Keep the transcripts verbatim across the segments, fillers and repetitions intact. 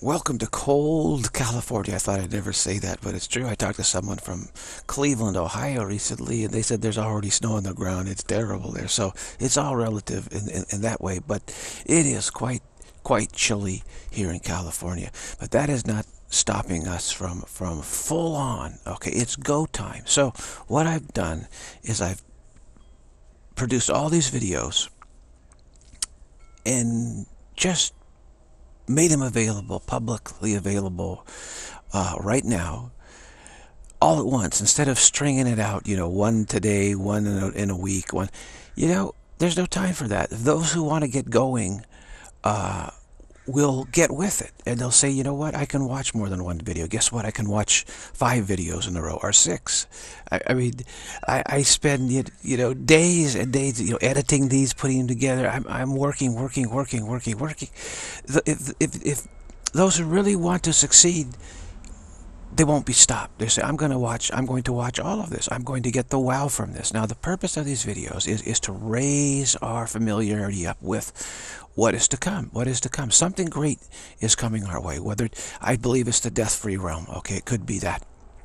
Welcome to cold California. I thought I'd never say that, but it's true. I talked to someone from Cleveland, Ohio recently, and they said there's already snow on the ground. It's terrible there. So it's all relative in, in, in that way, but it is quite quite chilly here in California. But that is not stopping us from, from full on. Okay, it's go time. So what I've done is I've produced all these videos and just made them available, publicly available uh, right now, all at once, instead of stringing it out, you know, one today, one in a, in a week, one, you know, there's no time for that. Those who want to get going uh, will get with it, and they'll say, you know what, I can watch more than one video. Guess what, I can watch five videos in a row, or six. I, I mean, I, I spend, you know, days and days, you know, editing these, putting them together. I'm, I'm working, working, working, working, working. If, if, if those who really want to succeed, they won't be stopped. They say, I'm going to watch, I'm going to watch all of this. I'm going to get the wow from this. Now, the purpose of these videos is, is to raise our familiarity up with what is to come, what is to come. Something great is coming our way, whether, I believe it's the death-free realm. Okay, it could be that.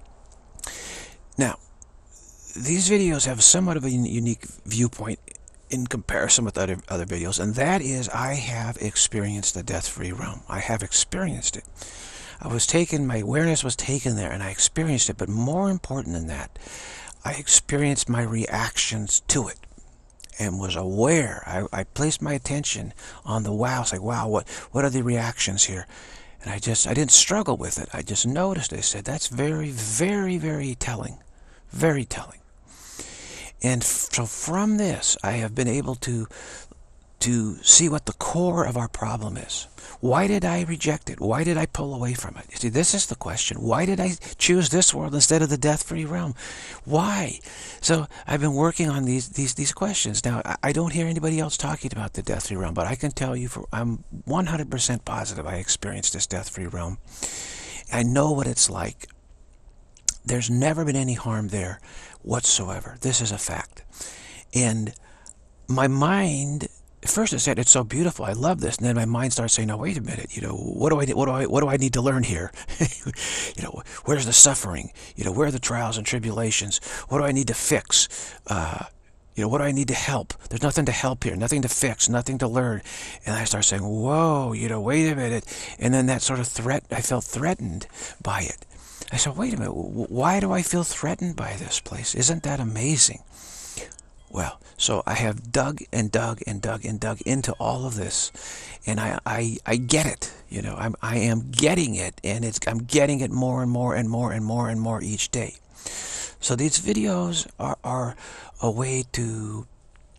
Now, these videos have somewhat of a unique viewpoint in comparison with other, other videos, and that is I have experienced the death-free realm. I have experienced it. I was taken, my awareness was taken there, and I experienced it. But more important than that, I experienced my reactions to it and was aware. I, I placed my attention on the wow. It's like, wow, what, what are the reactions here? And I just, I didn't struggle with it. I just noticed. I said, that's very, very, very telling. Very telling. And so from this, I have been able to to see what the core of our problem is. Why did I reject it? Why did I pull away from it? You see, this is the question. Why did I choose this world instead of the death-free realm? Why? So I've been working on these these these questions. Now, I don't hear anybody else talking about the death-free realm, but I can tell you, for I'm one hundred percent positive I experienced this death-free realm. I know what it's like. There's never been any harm there whatsoever. This is a fact. And my mind, first I said, it's so beautiful, I love this, and then my mind starts saying, no, wait a minute, you know, what do I what do I what do I need to learn here? You know, where's the suffering? You know, where are the trials and tribulations? What do I need to fix? Uh, you know, what do I need to help? There's nothing to help here, nothing to fix, nothing to learn. And I start saying, whoa, you know, wait a minute. And then that sort of threat, I felt threatened by it. I said, wait a minute, why do I feel threatened by this place? Isn't that amazing? Well, so I have dug and dug and dug and dug into all of this, and I I, I get it. You know, I'm I am getting it, and it's I'm getting it more and more and more and more and more each day. So these videos are are a way to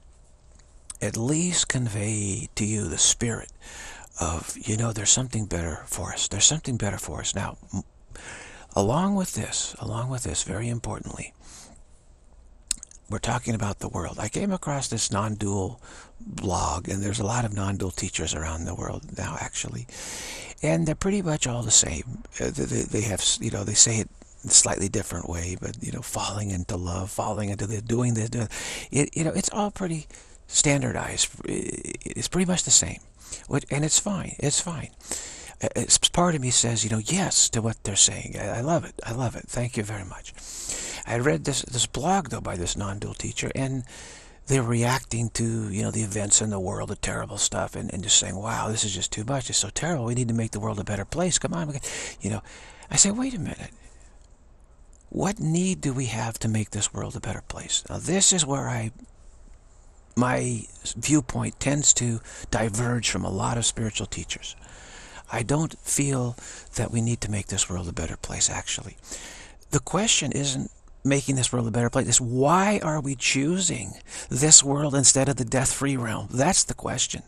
at least convey to you the spirit of, you know, there's something better for us. There's something better for us. Now, along with this, along with this, very importantly, we're talking about the world. I came across this non-dual blog, and there's a lot of non-dual teachers around the world now, actually, and they're pretty much all the same. They, they have, you know, they say it in a slightly different way, but, you know, falling into love, falling into the doing this, doing it. You know, it's all pretty standardized. It's pretty much the same, and it's fine. It's fine. It's, part of me says, you know, yes to what they're saying. I, I love it. I love it. Thank you very much. I read this this blog, though, by this non-dual teacher, and they're reacting to, you know, the events in the world, the terrible stuff, and, and just saying, wow, this is just too much. It's so terrible. We need to make the world a better place. Come on. You know, I say, wait a minute. What need do we have to make this world a better place? Now, this is where I, my viewpoint tends to diverge from a lot of spiritual teachers. I don't feel that we need to make this world a better place, actually. The question isn't making this world a better place. It's why are we choosing this world instead of the death-free realm? That's the question.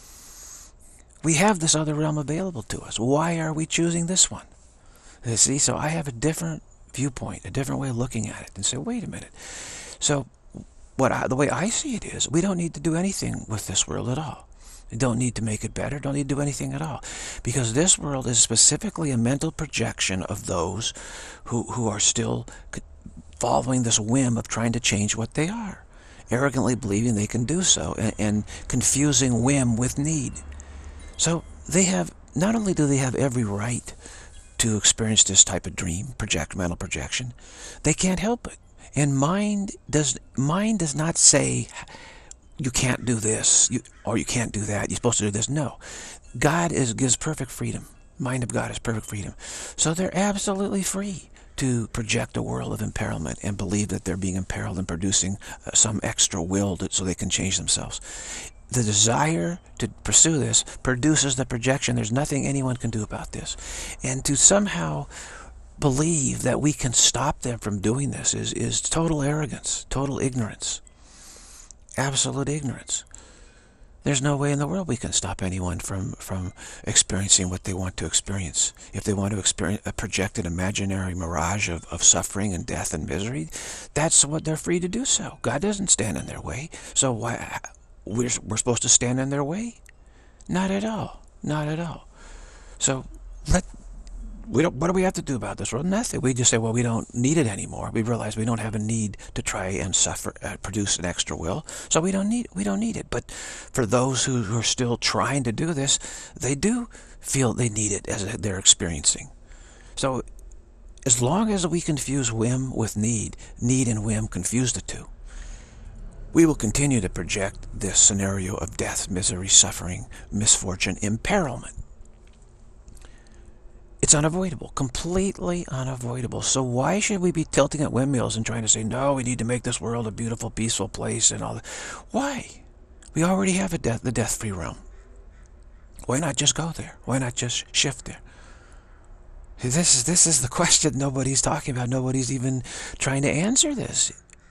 We have this other realm available to us. Why are we choosing this one? You see, so I have a different viewpoint, a different way of looking at it, and say, wait a minute. So what I, the way I see it is, we don't need to do anything with this world at all. We don't need to make it better, don't need to do anything at all. Because this world is specifically a mental projection of those who, who are still following this whim of trying to change what they are, arrogantly believing they can do so, and, and confusing whim with need. So they have not only do they have every right to experience this type of dream, project mental projection, they can't help it. And mind does mind does not say you can't do this you, or you can't do that. You're supposed to do this. No, God is gives perfect freedom. Mind of God is perfect freedom. So they're absolutely free to project a world of imperilment and believe that they're being imperiled and producing uh, some extra will that, so they can change themselves. The desire to pursue this produces the projection. There's nothing anyone can do about this. And to somehow believe that we can stop them from doing this is, is total arrogance, total ignorance, absolute ignorance. There's no way in the world we can stop anyone from, from experiencing what they want to experience. If they want to experience a projected imaginary mirage of, of suffering and death and misery, that's what they're free to do so. God doesn't stand in their way. So why we're, we're supposed to stand in their way? Not at all. Not at all. So let we don't. What do we have to do about this? Well, nothing. We just say, well, we don't need it anymore. We realize we don't have a need to try and suffer, uh, produce an extra will, so we don't need. We don't need it. But for those who, who are still trying to do this, they do feel they need it as they're experiencing. So, as long as we confuse whim with need, need and whim confuse the two, we will continue to project this scenario of death, misery, suffering, misfortune, imperilment. It's unavoidable, completely unavoidable. So why should we be tilting at windmills and trying to say, no, we need to make this world a beautiful, peaceful place and all that? Why? We already have a death, the death-free realm. Why not just go there? Why not just shift there? This is, this is the question nobody's talking about. Nobody's even trying to answer this.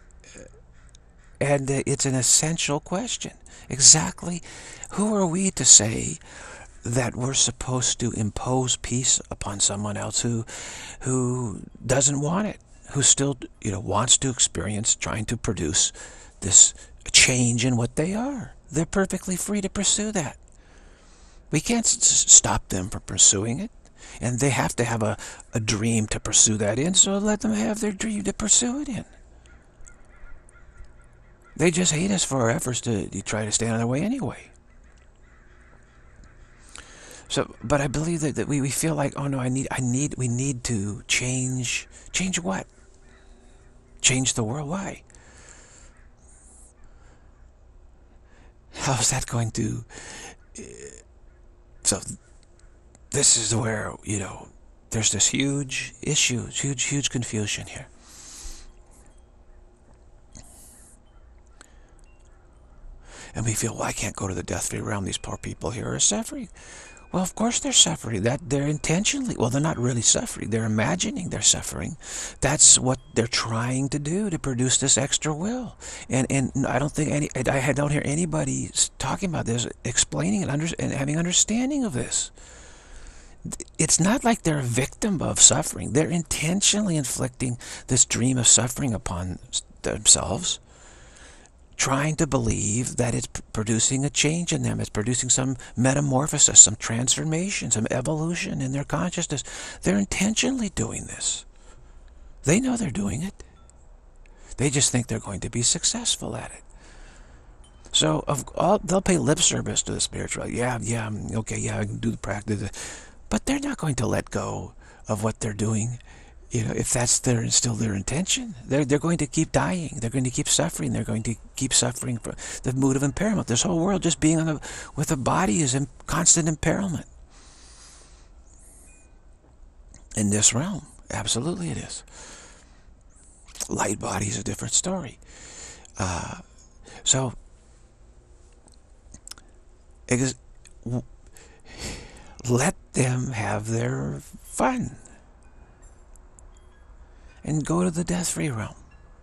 And it's an essential question. Exactly who are we to say that we're supposed to impose peace upon someone else who who doesn't want it, who still, you know, wants to experience trying to produce this change in what they are? They're perfectly free to pursue that. We can't s stop them from pursuing it, and they have to have a, a dream to pursue that in, so let them have their dream to pursue it in. They just hate us for our efforts to, to try to stand in their way anyway. So, but I believe that, that we, we feel like, oh no, I need, I need, we need to change, change what? Change the world. Why? How is that going to, uh, so this is where, you know, there's this huge issue, huge, huge confusion here. And we feel, well, I can't go to the death-free realm. These poor people here are suffering. Well, of course they're suffering. That they're intentionally, well, they're not really suffering. They're imagining they're suffering. That's what they're trying to do, to produce this extra will. And and I don't think any, I don't hear anybody talking about this, explaining it, under, and having understanding of this. It's not like they're a victim of suffering. They're intentionally inflicting this dream of suffering upon themselves, trying to believe that it's producing a change in them. It's producing some metamorphosis, some transformation, some evolution in their consciousness. They're intentionally doing this. They know they're doing it. They just think they're going to be successful at it. So of all, they'll pay lip service to the spiritual. Yeah, yeah, okay, yeah, I can do the practice. But they're not going to let go of what they're doing. You know, if that's their still their intention, they're they're going to keep dying. They're going to keep suffering. They're going to keep suffering from the mood of impairment. This whole world just being on the, with a body is in constant impairment. In this realm, absolutely it is. Light body is a different story. Uh, so, ex let them have their fun. And go to the death-free realm.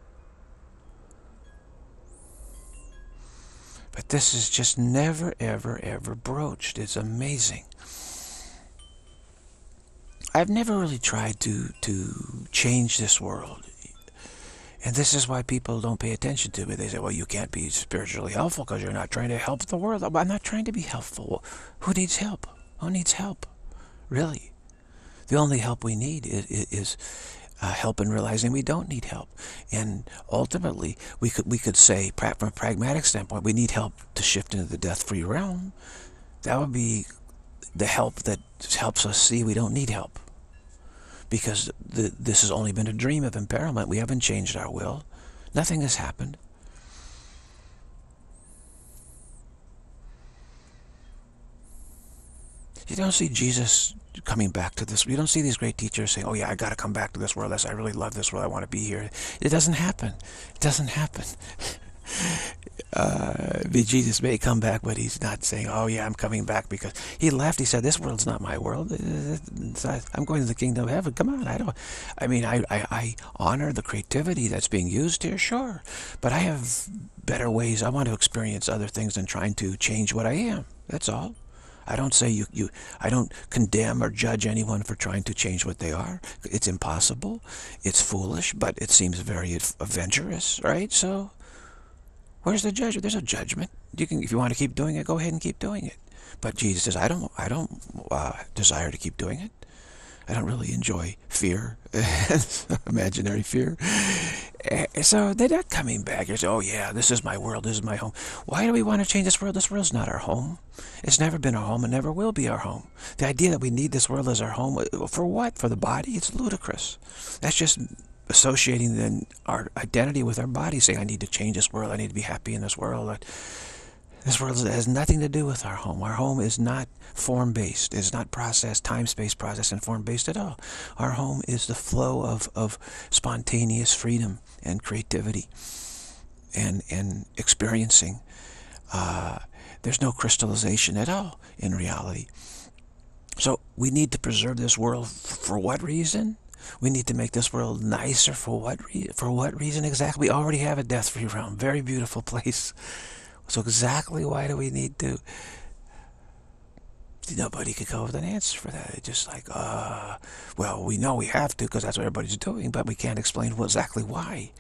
But this is just never, ever, ever broached. It's amazing. I've never really tried to, to change this world. And this is why people don't pay attention to me. They say, well, you can't be spiritually helpful because you're not trying to help the world. I'm not trying to be helpful. Who needs help? Who needs help? Really? The only help we need is... is Uh, help in realizing we don't need help. And ultimately, we could we could say, from a pragmatic standpoint, we need help to shift into the death-free realm. That would be the help that helps us see we don't need help. Because the, this has only been a dream of impairment. We haven't changed our will. Nothing has happened. You don't see Jesus coming back to this. You don't see these great teachers saying, oh yeah, I got to come back to this world. I really love this world. I want to be here. It doesn't happen. It doesn't happen. Uh, Jesus may come back, but he's not saying, oh yeah, I'm coming back, because he left. He said, this world's not my world. I'm going to the kingdom of heaven. Come on. I don't, I mean, I, I, I honor the creativity that's being used here, sure, but I have better ways. I want to experience other things than trying to change what I am. That's all. I don't say you, you, I don't condemn or judge anyone for trying to change what they are. It's impossible. It's foolish, but it seems very adventurous, right? So, where's the judgment? There's no judgment. You can, if you want to keep doing it, go ahead and keep doing it. But Jesus says, I don't, I don't uh, desire to keep doing it. I don't really enjoy fear, imaginary fear. So they're not coming back. You say, oh yeah, this is my world, this is my home. Why do we want to change this world? This world's not our home. It's never been our home and never will be our home. The idea that we need this world as our home, for what? For the body? It's ludicrous. That's just associating then our identity with our body, saying, I need to change this world, I need to be happy in this world. This world has nothing to do with our home. Our home is not form-based. It's not process, time-space process and form-based at all. Our home is the flow of, of spontaneous freedom and creativity and, and experiencing. Uh, there's no crystallization at all in reality. So we need to preserve this world for what reason? We need to make this world nicer for what, re for what reason exactly? We already have a death-free realm. Very beautiful place. So exactly why do we need to? Nobody could come up with an answer for that. It's just like, uh, well, we know we have to because that's what everybody's doing, but we can't explain exactly why.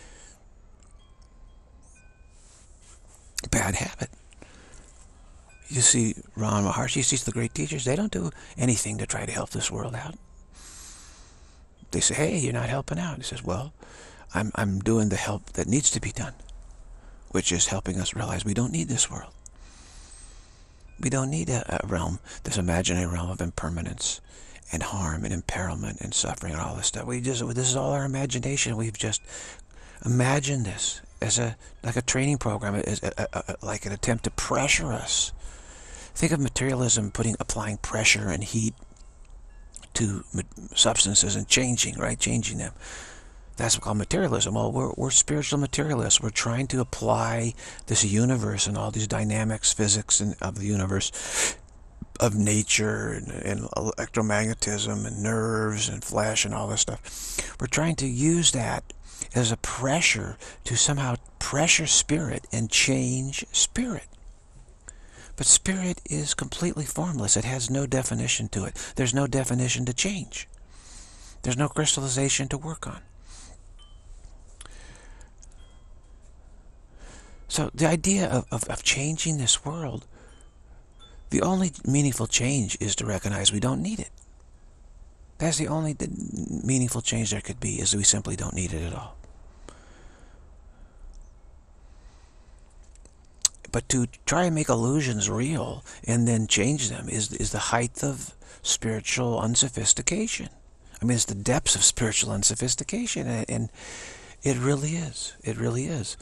Bad habit. You see Ramana Maharshi, you see the great teachers, they don't do anything to try to help this world out. They say, hey, you're not helping out. He says, well, I'm, I'm doing the help that needs to be done, which is helping us realize we don't need this world. We don't need a, a realm, this imaginary realm of impermanence and harm and imperilment and suffering and all this stuff. We just, this is all our imagination. We've just imagined this as a, like a training program, as a, a, a, like an attempt to pressure us. Think of materialism putting, applying pressure and heat to substances and changing, right? Changing them. That's called materialism. Well, we're, we're spiritual materialists. We're trying to apply this universe and all these dynamics, physics and of the universe, of nature and, and electromagnetism and nerves and flesh and all this stuff. We're trying to use that as a pressure to somehow pressure spirit and change spirit. But spirit is completely formless. It has no definition to it. There's no definition to change. There's no crystallization to work on. So the idea of, of, of changing this world, the only meaningful change is to recognize we don't need it. That's the only meaningful change there could be, is that we simply don't need it at all. But to try and make illusions real and then change them is, is the height of spiritual unsophistication. I mean, it's the depths of spiritual unsophistication, and, and it really is. It really is.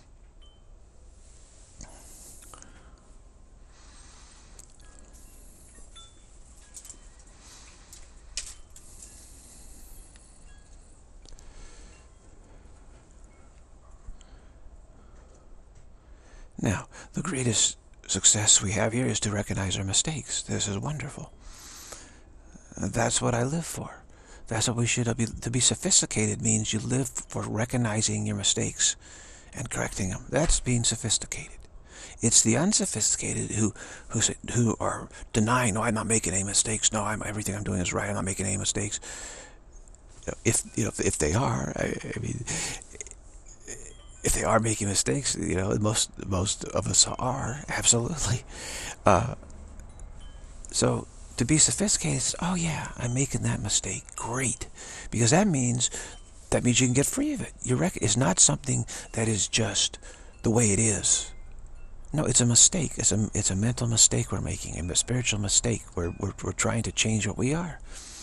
Now, the greatest success we have here is to recognize our mistakes. This is wonderful. That's what I live for. That's what we should be. To be sophisticated means you live for recognizing your mistakes and correcting them. That's being sophisticated. It's the unsophisticated who who who are denying, no, I'm not making any mistakes. No, I'm everything I'm doing is right. I'm not making any mistakes. If you know, if they are, I, I mean, if they are making mistakes, you know, most most of us are, absolutely. Uh, so to be sophisticated is, oh yeah, I'm making that mistake. Great, because that means that means you can get free of it. You reckon it's not something that is just the way it is. No, it's a mistake. It's a, it's a mental mistake we're making, a spiritual mistake. We're, we're, we're trying to change what we are.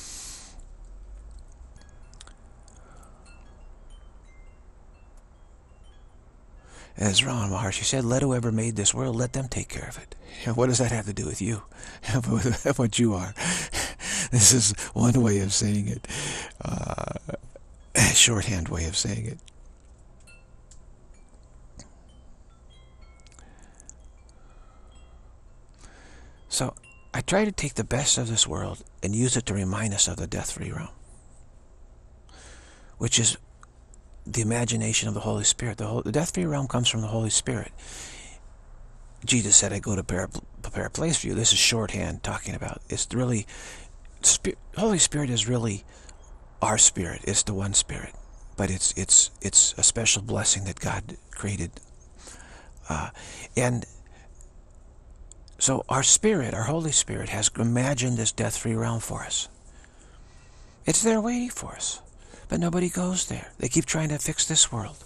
As Ramana Maharshi said, let whoever made this world, let them take care of it. What does that have to do with you? What you are? This is one way of saying it. Uh, a shorthand way of saying it. So I try to take the best of this world and use it to remind us of the death-free realm, which is the imagination of the Holy Spirit. The, whole, the death-free realm comes from the Holy Spirit. Jesus said, I go to prepare, prepare a place for you. This is shorthand talking about. It's really, Spirit, Holy Spirit is really our spirit. It's the one spirit. But it's, it's, it's a special blessing that God created. Uh, and so our spirit, our Holy Spirit, has imagined this death-free realm for us. It's there waiting for us. But nobody goes there. They keep trying to fix this world.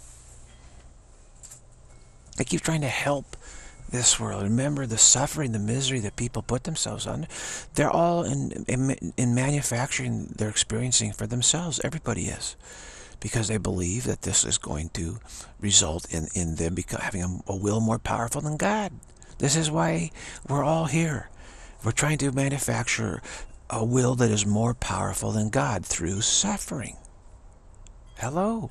They keep trying to help this world. Remember the suffering, the misery that people put themselves under. They're all in, in, in manufacturing, they're experiencing for themselves. Everybody is. Because they believe that this is going to result in, in them become, having a, a will more powerful than God. This is why we're all here. We're trying to manufacture a will that is more powerful than God through suffering. Hello.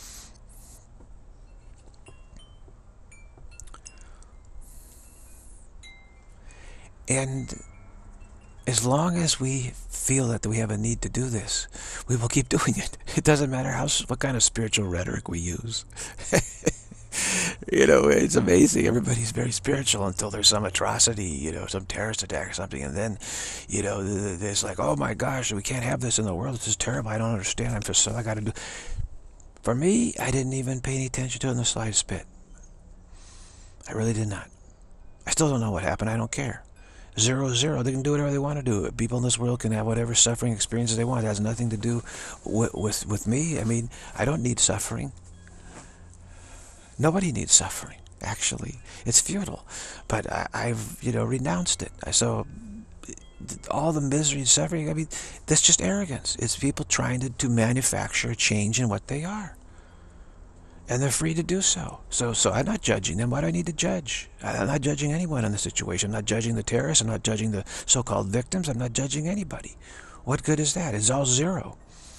And as long as we feel that we have a need to do this, we will keep doing it. It doesn't matter how what kind of spiritual rhetoric we use. You know, it's amazing. Everybody's very spiritual until there's some atrocity, you know, some terrorist attack or something. And then, you know, there's like, oh my gosh, we can't have this in the world. This is terrible. I don't understand. I'm just, so I got to do. For me, I didn't even pay any attention to it in the slightest bit. I really did not. I still don't know what happened. I don't care. Zero, zero. They can do whatever they want to do. People in this world can have whatever suffering experiences they want. It has nothing to do with, with, with me. I mean, I don't need suffering. Nobody needs suffering, actually. It's futile. But I, I've, you know, renounced it. I saw all the misery and suffering. I mean, that's just arrogance. It's people trying to, to manufacture a change in what they are. And they're free to do so. So so I'm not judging them. Why do I need to judge? I'm not judging anyone in the situation. I'm not judging the terrorists. I'm not judging the so-called victims. I'm not judging anybody. What good is that? It's all zero.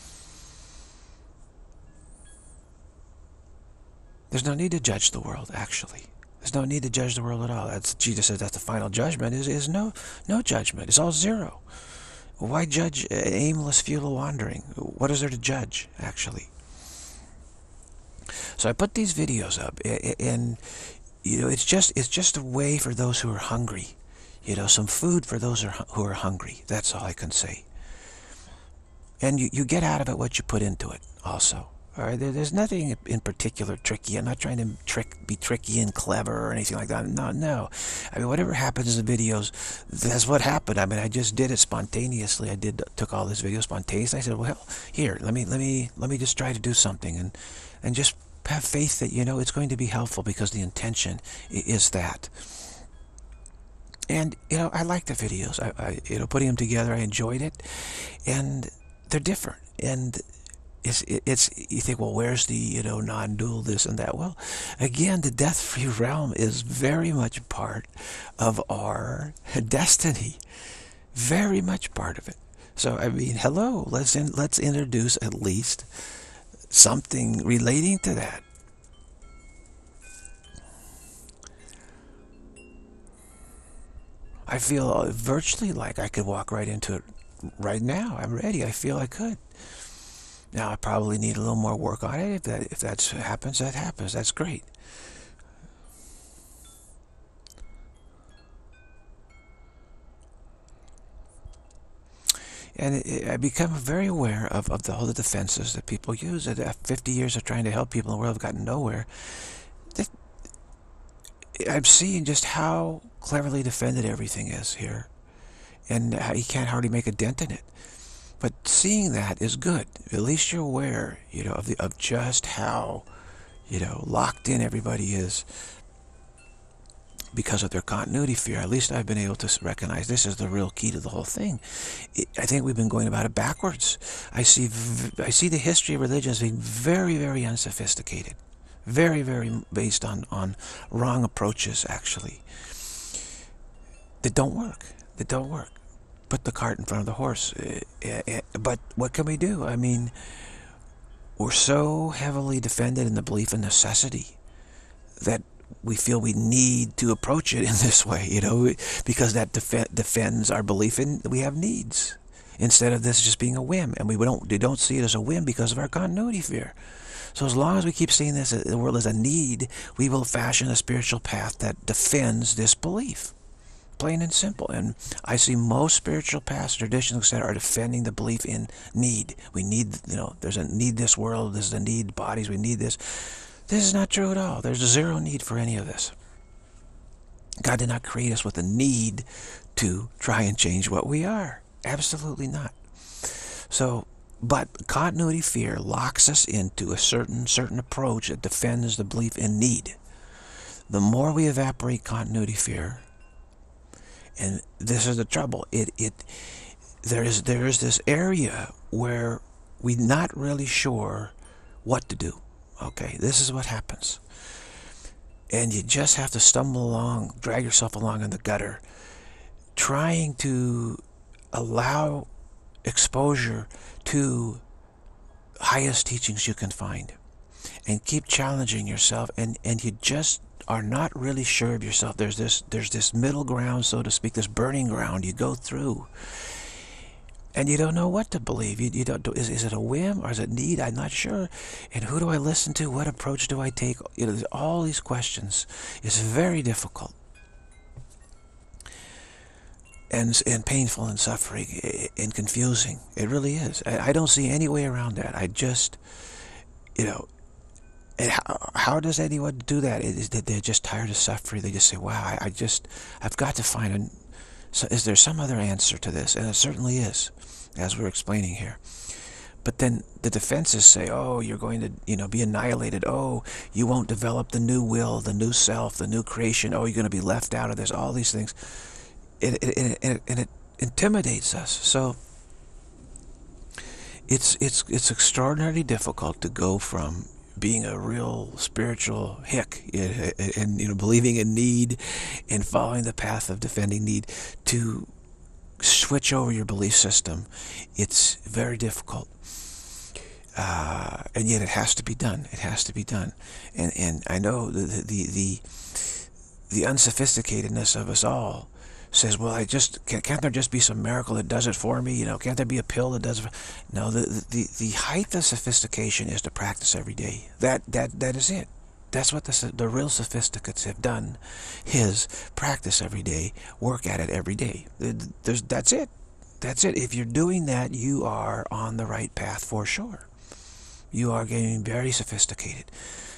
There's no need to judge the world, actually. There's no need to judge the world at all. That's, Jesus says that's the final judgment, is, is no, no judgment. It's all zero. Why judge aimless, futile wandering? What is there to judge, actually? So I put these videos up, and, you know, it's just, it's just a way for those who are hungry. You know, some food for those who are hungry. That's all I can say. And you, you get out of it what you put into it, also. All right, there, there's nothing in particular tricky. I'm not trying to trick, be tricky and clever or anything like that. No, no. I mean, whatever happens in the videos, that's what happened. I mean, I just did it spontaneously. I did took all this video spontaneously. I said, well, here, let me let me let me just try to do something, and and just have faith that, you know, it's going to be helpful, because the intention is that. And, you know, I like the videos. I, I you know, putting them together, I enjoyed it, and they're different. And It's, it's, you think, well, where's the, you know, non-dual this and that? Well, again, the death-free realm is very much part of our destiny. Very much part of it. So, I mean, hello, let's, in, let's introduce at least something relating to that. I feel virtually like I could walk right into it right now. I'm ready. I feel I could. Now, I probably need a little more work on it. If that if that happens, that happens. That's great. And it, it, I become very aware of, of the, all the defenses that people use. After fifty years of trying to help people in the world, have gotten nowhere. That, I'm seeing just how cleverly defended everything is here. And how you can't hardly make a dent in it. But seeing that is good. At least you're aware, you know, of the of just how, you know, locked in everybody is. because of their continuity fear. At least I've been able to recognize this is the real key to the whole thing. It, I think we've been going about it backwards. I see, v I see the history of religion as being very, very unsophisticated, very, very based on on wrong approaches, actually, that don't work. That don't work. Put the cart in front of the horse. But what can we do? I mean, we're so heavily defended in the belief in necessity that we feel we need to approach it in this way, you know, because that def defends our belief in we have needs, instead of this just being a whim. And we don't, we don't see it as a whim because of our continuity fear. So as long as we keep seeing this, the world as a need, we will fashion a spiritual path that defends this belief. Plain and simple. And I see most spiritual paths, traditions, et cetera, are defending the belief in need. We need, you know, there's a need this world, there's a need bodies, we need this. This is not true at all. There's zero need for any of this. God did not create us with a need to try and change what we are. Absolutely not. So, but continuity fear locks us into a certain certain approach that defends the belief in need. The more we evaporate continuity fear, and this is the trouble, it it there is there is this area where we're not really sure what to do. Okay, this is what happens. And you just have to stumble along, drag yourself along in the gutter, trying to allow exposure to highest teachings you can find. And keep challenging yourself, and, and you just are not really sure of yourself. There's this, there's this middle ground, so to speak, this burning ground you go through. And you don't know what to believe. You, you don't. Is, is it a whim or is it need? I'm not sure. And who do I listen to? What approach do I take? You know, all these questions. It's very difficult and and painful and suffering and confusing. It really is. I, I don't see any way around that. I just, you know, and how, how does anyone do that? It is that they're just tired of suffering. They just say, "Wow, I, I just, I've got to find a." So is there some other answer to this? And it certainly is, as we're explaining here. But then the defenses say, oh, you're going to, you know, be annihilated. Oh, you won't develop the new will, the new self, the new creation. Oh, you're going to be left out of this. All these things. It, it, it, it, and it intimidates us. So it's, it's, it's extraordinarily difficult to go from being a real spiritual hick and, and you know, believing in need and following the path of defending need, to switch over your belief system. It's very difficult, uh, and yet it has to be done. It has to be done. And and I know the the the, the unsophisticatedness of us all says, well, I just can't, can't there just be some miracle that does it for me? You know, can't there be a pill that does it? No, the the the height of sophistication is to practice every day. That that that is it. That's what the the real sophisticates have done, is practice every day, work at it every day. There's that's it. That's it. If you're doing that, you are on the right path for sure. You are getting very sophisticated.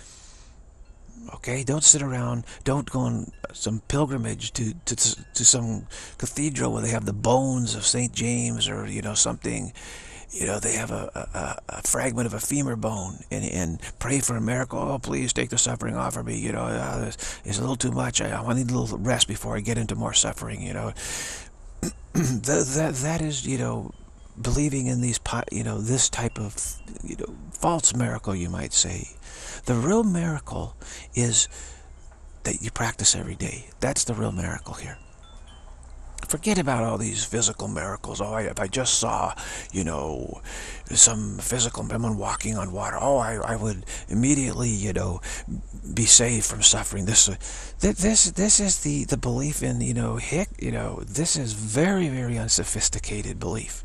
Okay, don't sit around, don't go on some pilgrimage to, to, to some cathedral where they have the bones of Saint James, or, you know, something, you know, they have a, a, a fragment of a femur bone, and, and pray for a miracle. Oh, please take the suffering off of me, you know, uh, it's, it's a little too much. I, I need a little rest before I get into more suffering, you know. that, that, that is, you know, believing in these, you know, this type of, you know, false miracle, you might say. The real miracle is that you practice every day. That's the real miracle here. Forget about all these physical miracles. Oh, I, if I just saw, you know, some physical, someone walking on water, oh, I, I would immediately, you know, be saved from suffering. This, this, this is the, the belief in, you know, hick, you know, this is very, very unsophisticated belief.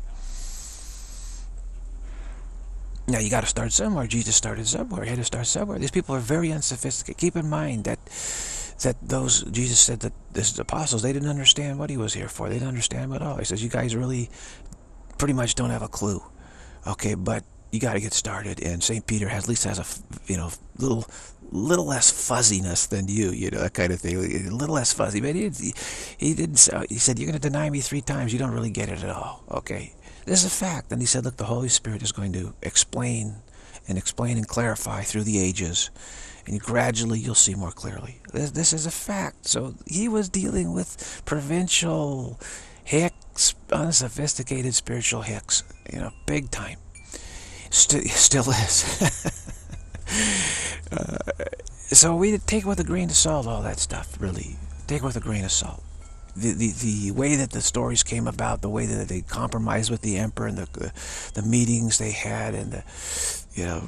Now, you got to start somewhere. Jesus started somewhere. He had to start somewhere. These people are very unsophisticated. Keep in mind that that those, Jesus said that these apostles, they didn't understand what he was here for. They didn't understand him at all. He says, you guys really pretty much don't have a clue. Okay, but you got to get started. And Saint Peter has, at least has a, you know, little little less fuzziness than you, you know, that kind of thing. A little less fuzzy. But he, he, he didn't, he said, you're going to deny me three times. You don't really get it at all. Okay. This is a fact. And he said, look, the Holy Spirit is going to explain and explain and clarify through the ages. and gradually you'll see more clearly. This, this is a fact. So he was dealing with provincial hicks, unsophisticated spiritual hicks, you know, big time. St still is. uh, so we take with a grain of salt all that stuff, really. Take with a grain of salt. The, the, the way that the stories came about, the way that they compromised with the emperor, and the, the, the meetings they had, and the, you know,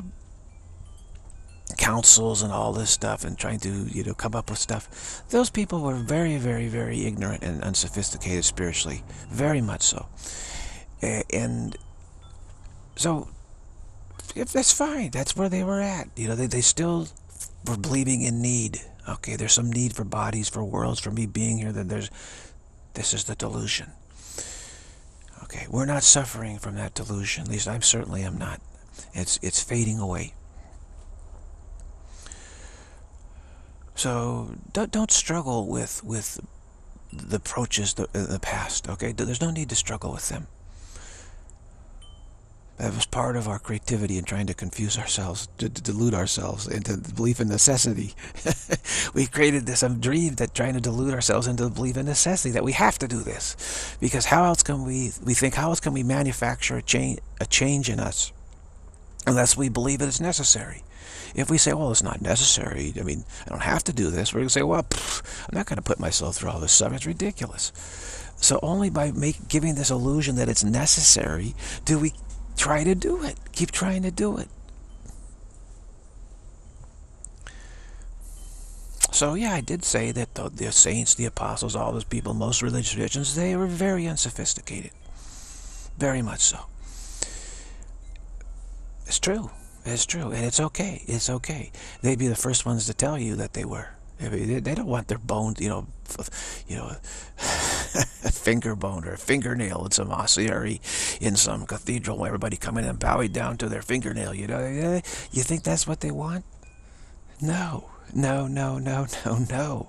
councils and all this stuff, and trying to, you know, come up with stuff. Those people were very, very, very ignorant and unsophisticated spiritually. Very much so. And so, if that's fine. That's where they were at. You know, they, they still were believing in need. Okay, there's some need for bodies, for worlds, for me being here. Then there's, this is the delusion. Okay, we're not suffering from that delusion. At least I certainly am not. It's it's fading away. So don't don't struggle with with the approaches in the, the past. Okay, there's no need to struggle with them. That was part of our creativity in trying to confuse ourselves, to, to delude ourselves into the belief in necessity. We created this um, dream that trying to delude ourselves into the belief in necessity, that we have to do this. Because how else can we, we think, how else can we manufacture a change, a change in us unless we believe that it's necessary? If we say, well, it's not necessary, I mean, I don't have to do this, we're going to say, well, pff, I'm not going to put myself through all this stuff, it's ridiculous. So only by make, giving this illusion that it's necessary do we try to do it. Keep trying to do it. So yeah, I did say that the, the saints, the apostles, all those people, most religious traditions, they were very unsophisticated. Very much so. It's true. It's true. And it's okay. It's okay. They'd be the first ones to tell you that they were. They don't want their bones, you know, you know, a finger bone or a fingernail in some ossuary in some cathedral, everybody coming and bowing down to their fingernail, you know. You think that's what they want? No, no, no, no, no, no.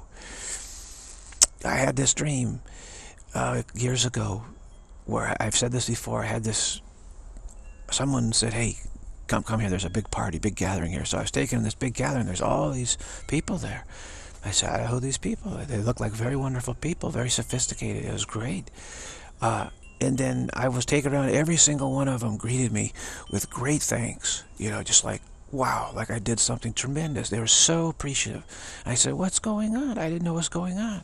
I had this dream uh, years ago where I've said this before. I had this, someone said, hey, come, come here, there's a big party, big gathering here. So I was taken to this big gathering, there's all these people there. I said, I know these people. They look like very wonderful people, very sophisticated. It was great. Uh, and then I was taken around. Every single one of them greeted me with great thanks. You know, just like, wow, like I did something tremendous. They were so appreciative. I said, what's going on? I didn't know what's going on.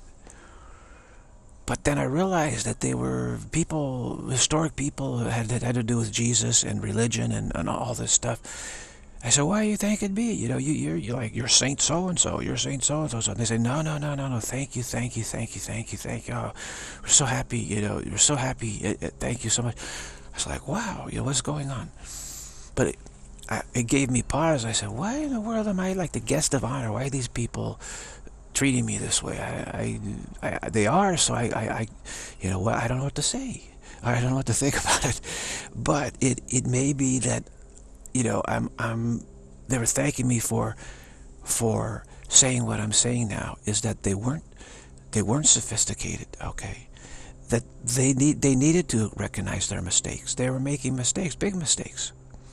But then I realized that they were people, historic people, that had, that had to do with Jesus and religion and, and all this stuff. I said, why are you thanking me? You know, you, you're, you're like, you're Saint so-and-so, you're Saint so-and-so. So they say, no, no, no, no, no, thank you, thank you, thank you, thank you, thank you. Oh, we're so happy, you know, we're so happy, it, it, thank you so much. I was like, wow, you know, what's going on? But it, I, it gave me pause. I said, why in the world am I like the guest of honor? Why are these people treating me this way? I, I, I they are, so I, I, I, you know, I don't know what to say. I don't know what to think about it. But it, it may be that, you know, I'm, I'm, they were thanking me for, for saying what I'm saying now, is that they weren't, they weren't sophisticated, okay? That they need, they needed to recognize their mistakes. They were making mistakes, big mistakes.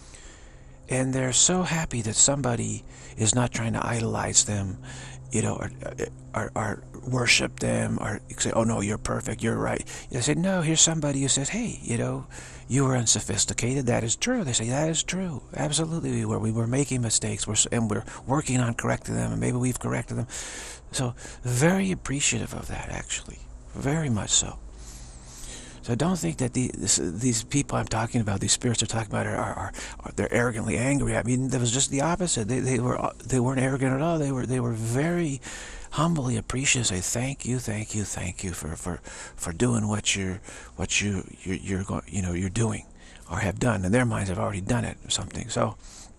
And they're so happy that somebody is not trying to idolize them, you know, or, or, or worship them, or say, oh no, you're perfect, you're right. They say, no, here's somebody who says, hey, you know, you were unsophisticated. That is true. They say, that is true. Absolutely, we were. We were making mistakes, we're, and we're working on correcting them, and maybe we've corrected them. So, very appreciative of that, actually. Very much so. So don't think that the, this, these people I'm talking about, these spirits are talking about, are, are, are they're arrogantly angry. I mean, that was just the opposite. They, they were they weren't arrogant at all. They were they were very humbly appreciative. Say thank you, thank you, thank you for for for doing what you're what you you're, you're going you know you're doing or have done. In their minds, have already done it or something. So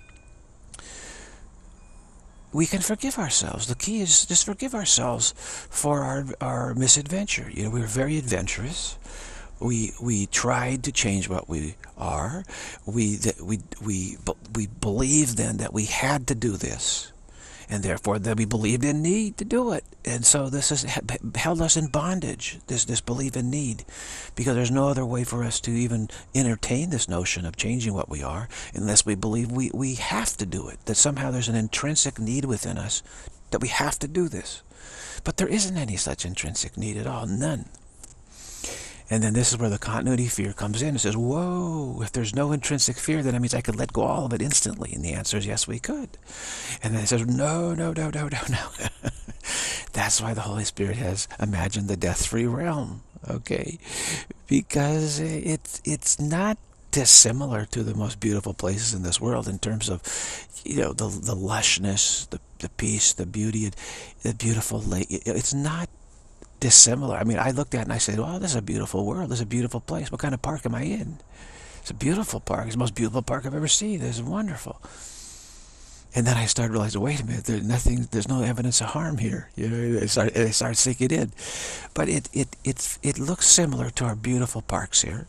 we can forgive ourselves. The key is just forgive ourselves for our our misadventure. You know, we were very adventurous. We we tried to change what we are. We that we we we believed then that we had to do this, and therefore that we believed in need to do it. And so this has held us in bondage, this, this belief in need, because there's no other way for us to even entertain this notion of changing what we are unless we believe we, we have to do it, that somehow there's an intrinsic need within us that we have to do this. But there isn't any such intrinsic need at all, none. And then this is where the continuity fear comes in. It says, whoa, if there's no intrinsic fear, then that means I could let go all of it instantly. And the answer is yes, we could. And then it says, no, no, no, no, no, no. That's why the Holy Spirit has imagined the death-free realm, okay? Because it's, it's not dissimilar to the most beautiful places in this world in terms of, you know, the, the lushness, the, the peace, the beauty, the beautiful lake. It's not dissimilar. I mean, I looked at it and I said, "Wow, this is a beautiful world. This is a beautiful place. What kind of park am I in? It's a beautiful park. It's the most beautiful park I've ever seen. This is wonderful." And then I started realizing, wait a minute, there's nothing, there's no evidence of harm here. You know, it started, it started sinking in. But it it it it looks similar to our beautiful parks here.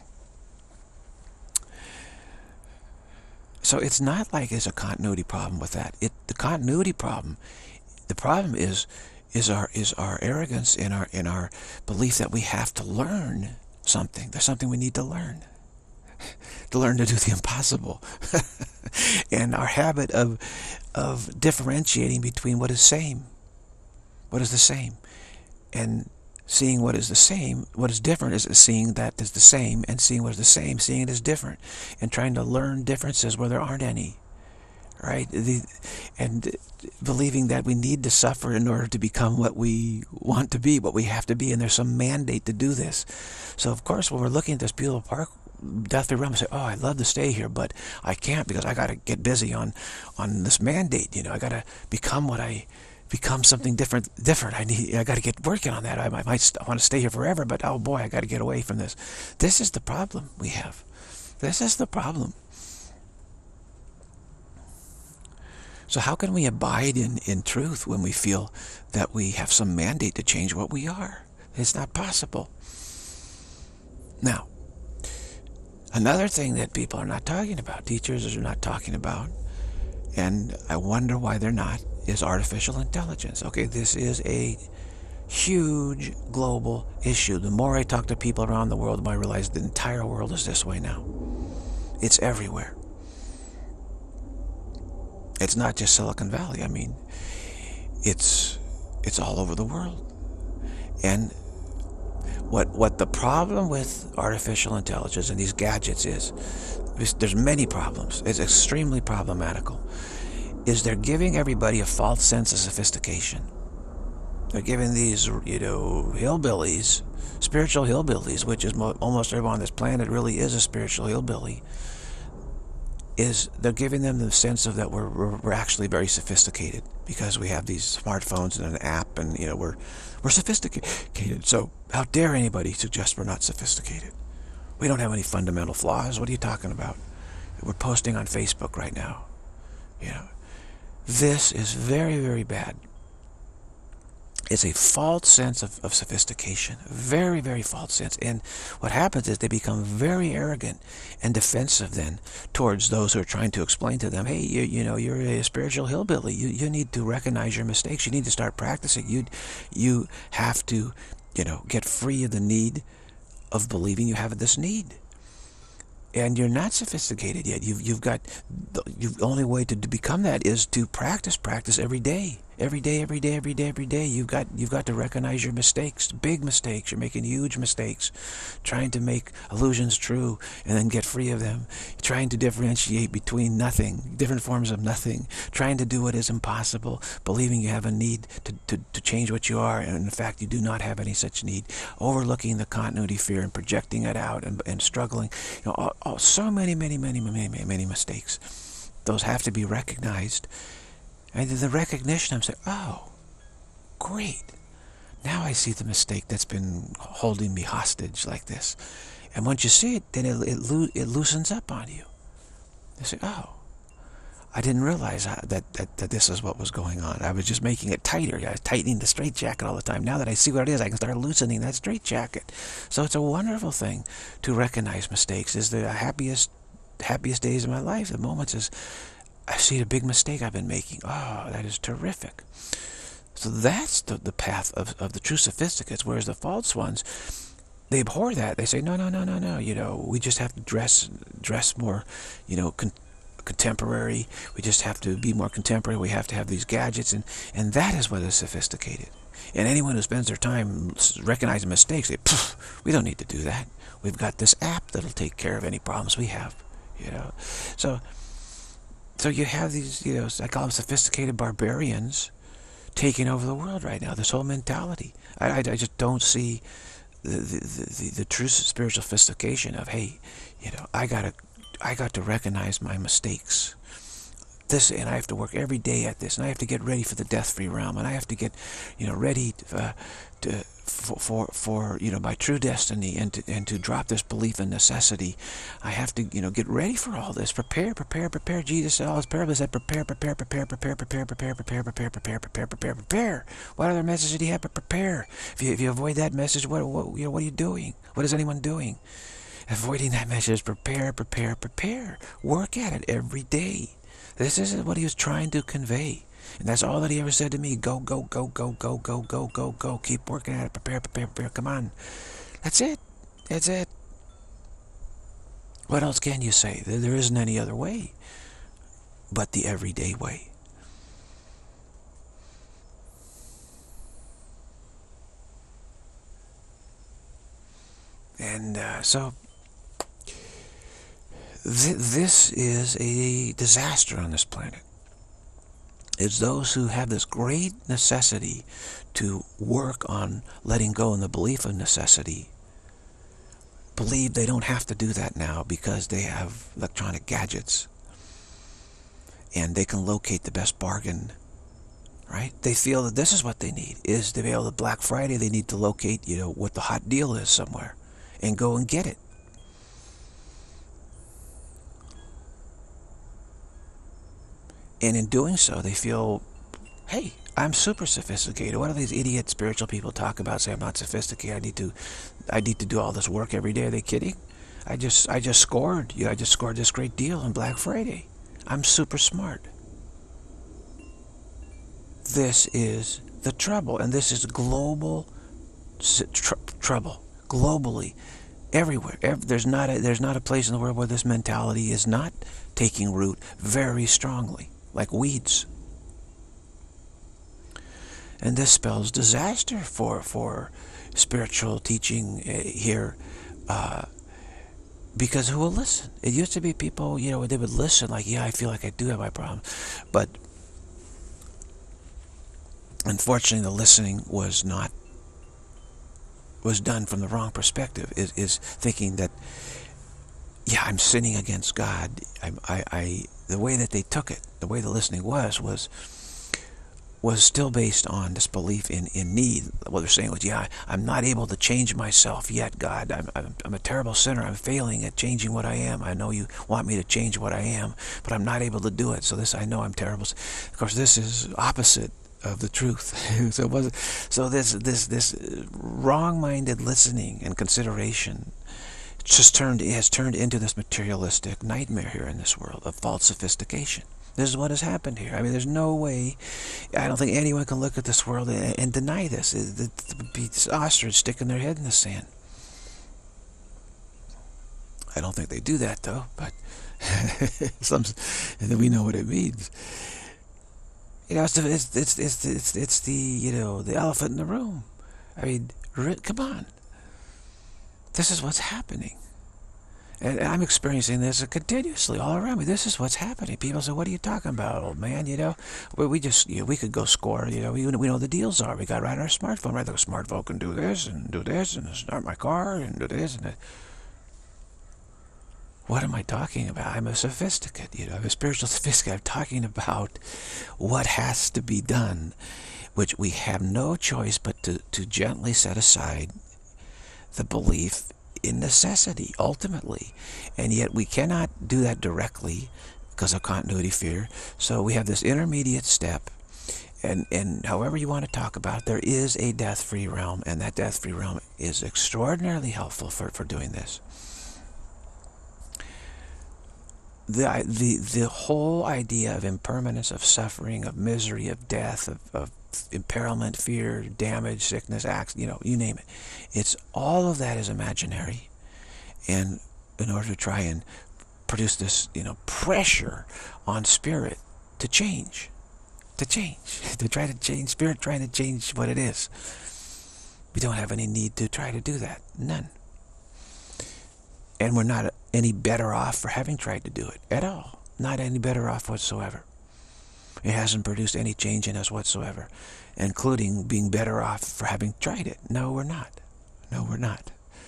So it's not like there's a continuity problem with that. It the continuity problem, the problem is. is our is our arrogance in our in our belief that we have to learn something. There's something we need to learn. To learn to do the impossible. And our habit of of differentiating between what is same, what is the same, and seeing what is the same, what is different is seeing that is the same, and seeing what is the same, seeing it as different, and trying to learn differences where there aren't any. Right? The, and believing that we need to suffer in order to become what we want to be, what we have to be, and there's some mandate to do this. So of course, when we're looking at this beautiful park, death-free realm, I say, oh, I'd love to stay here, but I can't because I got to get busy on on this mandate. You know, I got to become what I become something different. Different. I need. I got to get working on that. I, I might I want to stay here forever, but oh boy, I got to get away from this. This is the problem we have. This is the problem. So how can we abide in, in truth when we feel that we have some mandate to change what we are? It's not possible. Now, another thing that people are not talking about, teachers are not talking about, and I wonder why they're not, is artificial intelligence. Okay, this is a huge global issue. The more I talk to people around the world, the more I realize the entire world is this way now. It's everywhere. It's not just Silicon Valley. I mean, it's it's all over the world. And what what the problem with artificial intelligence and these gadgets is, there's many problems. It's extremely problematical. Is they're giving everybody a false sense of sophistication. They're giving these, you know, hillbillies, spiritual hillbillies, which is mo almost everyone on this planet really is a spiritual hillbilly. Is they're giving them the sense of that we're, we're, we're actually very sophisticated because we have these smartphones and an app, and you know we're we're sophisticated. So how dare anybody suggest we're not sophisticated? We don't have any fundamental flaws. What are you talking about? We're posting on Facebook right now. You know, this is very, very bad. It's a false sense of, of sophistication, very, very false sense. And what happens is they become very arrogant and defensive then towards those who are trying to explain to them, hey, you, you know, you're a spiritual hillbilly. You, you need to recognize your mistakes. You need to start practicing. You, you have to, you know, get free of the need of believing you have this need. And you're not sophisticated yet. You've, you've got, the you've, only way to, to become that is to practice, practice every day. Every day, every day, every day, every day. You've got, you've got to recognize your mistakes, big mistakes. You're making huge mistakes, trying to make illusions true and then get free of them. Trying to differentiate between nothing, different forms of nothing. Trying to do what is impossible, believing you have a need to, to, to change what you are, and in fact you do not have any such need. Overlooking the continuity fear and projecting it out and, and struggling. You know, all, all, so many, many, many, many, many, many mistakes. Those have to be recognized. And the recognition, I'm saying, oh, great. Now I see the mistake that's been holding me hostage like this. And once you see it, then it, it, lo it loosens up on you. You say, oh, I didn't realize that, that, that this is what was going on. I was just making it tighter. I was tightening the straitjacket all the time. Now that I see what it is, I can start loosening that straitjacket. So it's a wonderful thing to recognize mistakes. It's the happiest, happiest days of my life. The moments is, I see the big mistake I've been making. Oh, that is terrific. So that's the, the path of, of the true sophisticates, whereas the false ones, they abhor that. They say, no, no, no, no, no. You know, we just have to dress dress more, you know, con contemporary. We just have to be more contemporary. We have to have these gadgets, and and that is what is sophisticated. And anyone who spends their time recognizing mistakes, they, we don't need to do that. We've got this app that'll take care of any problems we have. You know, so so you have these, you know, I call them sophisticated barbarians taking over the world right now. This whole mentality. I I, I just don't see the the, the the true spiritual sophistication of, hey, you know, I gotta I got to recognize my mistakes. This, and I have to work every day at this, and I have to get ready for the death-free realm, and I have to get, you know, ready uh, to for, for for you know my true destiny, and to and to drop this belief in necessity. I have to, you know, get ready for all this. Prepare, prepare, prepare. Jesus said all his parables said prepare, prepare, prepare, prepare, prepare, prepare, prepare, prepare, prepare, prepare, prepare, prepare. What other message did he have but prepare? If you if you avoid that message, what what you know what are you doing? What is anyone doing? Avoiding that message, prepare, prepare, prepare. Work at it every day. This is what he was trying to convey. And that's all that he ever said to me. Go, go, go, go, go, go, go, go, go. Keep working at it. Prepare, prepare, prepare. Come on. That's it. That's it. What else can you say? There isn't any other way but the everyday way. And uh, so th this is a disaster on this planet. It's those who have this great necessity to work on letting go in the belief of necessity, believe they don't have to do that now because they have electronic gadgets and they can locate the best bargain, right? They feel that this is what they need, is to be able to Black Friday, they need to locate, you know, what the hot deal is somewhere and go and get it. And in doing so, they feel, hey, I'm super sophisticated. What do these idiot spiritual people talk about? Say I'm not sophisticated. I need to, I need to do all this work every day. Are they kidding? I just, I just scored. You know, I just scored this great deal on Black Friday. I'm super smart. This is the trouble, and this is global tr trouble, globally, everywhere. Every, there's not a, there's not a place in the world where this mentality is not taking root very strongly, like weeds. And this spells disaster for for spiritual teaching uh, here, uh, because who will listen? It used to be people, you know, they would listen like, yeah, I feel like I do have my problem, but unfortunately, the listening was not was done from the wrong perspective. Is is thinking that, yeah, I'm sinning against God. I, I, I the way that they took it, the way the listening was was. was still based on this belief in, in need. What they're saying was, yeah, I'm not able to change myself yet, God. I'm, I'm, I'm a terrible sinner. I'm failing at changing what I am. I know you want me to change what I am, but I'm not able to do it. So this, I know I'm terrible. Of course, this is opposite of the truth. so it wasn't, so this, this, this wrong-minded listening and consideration just turned, has turned into this materialistic nightmare here in this world of false sophistication. This is what has happened here. I mean, there's no way, I don't think anyone can look at this world and, and deny this. It, it, it would be ostrich sticking their head in the sand. I don't think they do that, though, but some, we know what it means. You know, it's the, it's, it's, it's, it's, it's the, you know, the elephant in the room. I mean, come on. This is what's happening. And I'm experiencing this continuously all around me. This is what's happening. People say, what are you talking about, old man? You know, we, we just, you know, we could go score, you know, we, we know the deals are. We got right on our smartphone, right? The smartphone can do this and do this and start my car and do this and that. What am I talking about? I'm a sophisticate, you know, I'm a spiritual sophisticate. I'm talking about what has to be done, which we have no choice but to, to gently set aside the belief in necessity, ultimately. And yet we cannot do that directly because of continuity fear. So we have this intermediate step, and, and however you want to talk about it, there is a death-free realm, and that death-free realm is extraordinarily helpful for, for doing this. the the the whole idea of impermanence, of suffering, of misery, of death, of, of imperilment, fear, damage, sickness, acts, you know, you name it. It's all of that is imaginary, and in order to try and produce this, you know, pressure on spirit to change, to change, to try to change spirit, trying to change what it is. We don't have any need to try to do that, none. And we're not any better off for having tried to do it at all. Not any better off whatsoever. It hasn't produced any change in us whatsoever, including being better off for having tried it. No, we're not. No, we're not.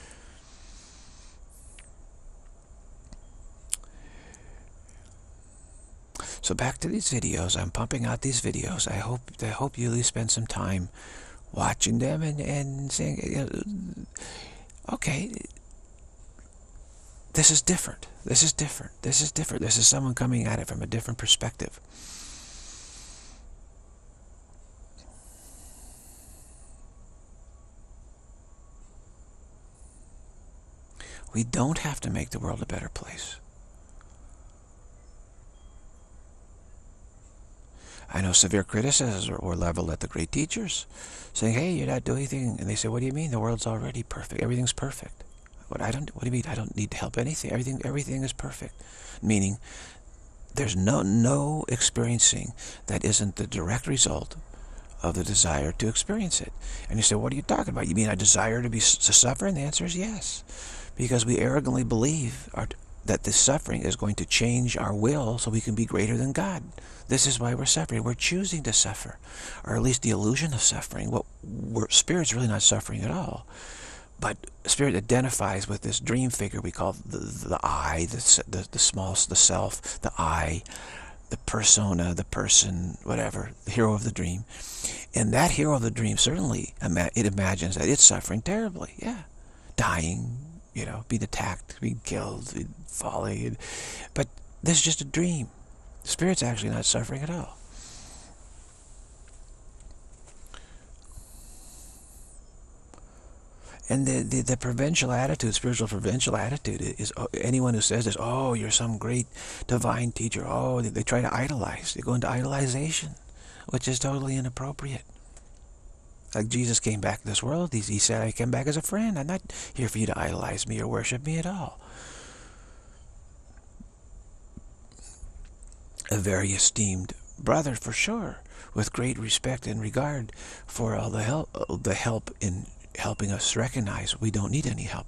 So back to these videos. I'm pumping out these videos. I hope I hope you at least spend some time watching them and, and saying, you know, okay, this is different. This is different. This is different. This is someone coming at it from a different perspective. We don't have to make the world a better place. I know severe criticisms were leveled at the great teachers, saying, hey, you're not doing anything. And they say, what do you mean? The world's already perfect. Everything's perfect. What I don't what do you mean? I don't need to help anything. Everything everything is perfect. Meaning there's no no experiencing that isn't the direct result of the desire to experience it. And you say, what are you talking about? You mean I desire to be to suffer? And the answer is yes. Because we arrogantly believe our, that this suffering is going to change our will so we can be greater than God. This is why we're suffering. We're choosing to suffer, or at least the illusion of suffering. What we're, spirit's really not suffering at all. But spirit identifies with this dream figure we call the, the I, the, the, the small, the self, the I, the persona, the person, whatever, the hero of the dream. And that hero of the dream, certainly, it imagines that it's suffering terribly, yeah. Dying, you know, being attacked, being killed, falling. But this is just a dream. Spirit's actually not suffering at all. And the, the, the provincial attitude, spiritual provincial attitude is, anyone who says this, oh, you're some great divine teacher, oh, they, they try to idolize. They go into idolization, which is totally inappropriate. Like Jesus came back to this world, he, he said, I came back as a friend. I'm not here for you to idolize me or worship me at all. A very esteemed brother, for sure, with great respect and regard for all the help, the help in helping us recognize we don't need any help.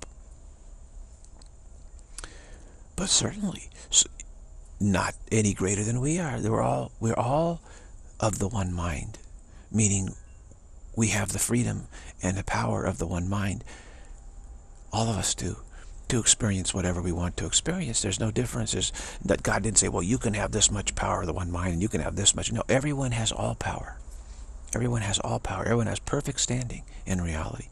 But certainly not any greater than we are. We're all, we're all of the one mind, meaning we have the freedom and the power of the one mind. All of us do, to experience whatever we want to experience. There's no difference. There's, that God didn't say, well, you can have this much power of the one mind and you can have this much. No, everyone has all power. Everyone has all power. Everyone has perfect standing in reality.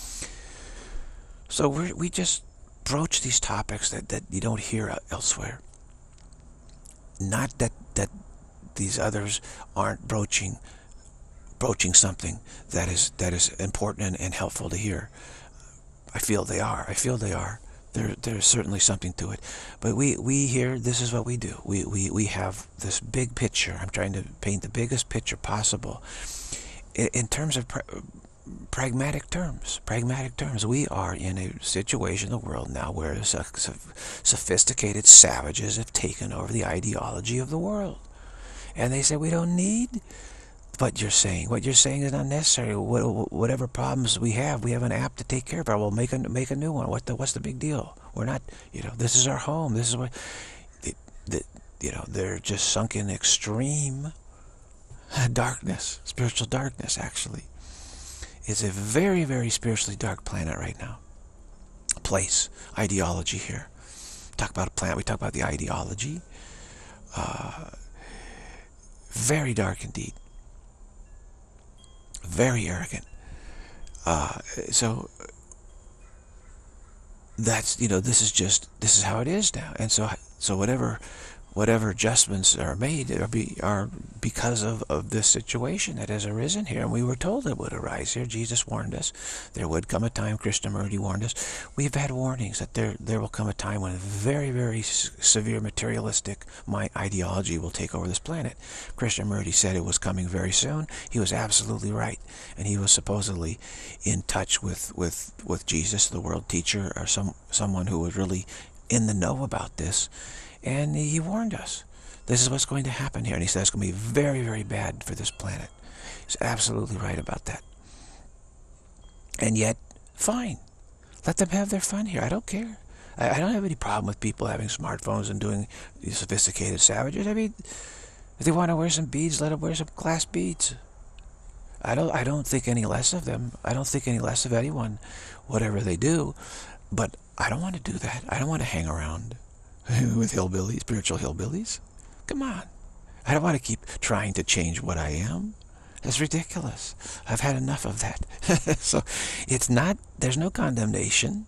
So we we just broach these topics that, that you don't hear elsewhere. Not that, that these others aren't broaching broaching something that is that is important and, and helpful to hear. I feel they are. I feel they are. There, there's certainly something to it. But we, we here, this is what we do. We, we, we have this big picture. I'm trying to paint the biggest picture possible. In, in terms of pra pragmatic terms, pragmatic terms, we are in a situation in the world now where sophisticated savages have taken over the ideology of the world. And they say we don't need what you're saying. What you're saying is not necessary. Whatever problems we have, we have an app to take care of it. We'll make a make a new one. What the what's the big deal? We're not, you know, this is our home. This is what, the, the, you know, they're just sunk in extreme darkness, spiritual darkness. Actually, it's a very very spiritually dark planet right now. Place, ideology here. Talk about a planet. We talk about the ideology. Uh, very dark indeed. Very arrogant. Uh, so that's, you know, this is just, this is how it is now. And so, so whatever, whatever adjustments are made are, be, are because of, of this situation that has arisen here. And we were told it would arise here. Jesus warned us. There would come a time, Krishnamurti warned us. We've had warnings that there, there will come a time when very, very severe materialistic my ideology will take over this planet. Krishnamurti said it was coming very soon. He was absolutely right. And he was supposedly in touch with, with, with Jesus, the world teacher, or some someone who was really in the know about this. And he warned us. This is what's going to happen here. And he said it's going to be very, very bad for this planet. He's absolutely right about that. And yet, fine. Let them have their fun here. I don't care. I, I don't have any problem with people having smartphones and doing these sophisticated savages. I mean, if they want to wear some beads, let them wear some glass beads. I don't, I don't think any less of them. I don't think any less of anyone, whatever they do. But I don't want to do that. I don't want to hang around with hillbillies, spiritual hillbillies. Come on. I don't want to keep trying to change what I am. It's ridiculous. I've had enough of that. So it's not, there's no condemnation.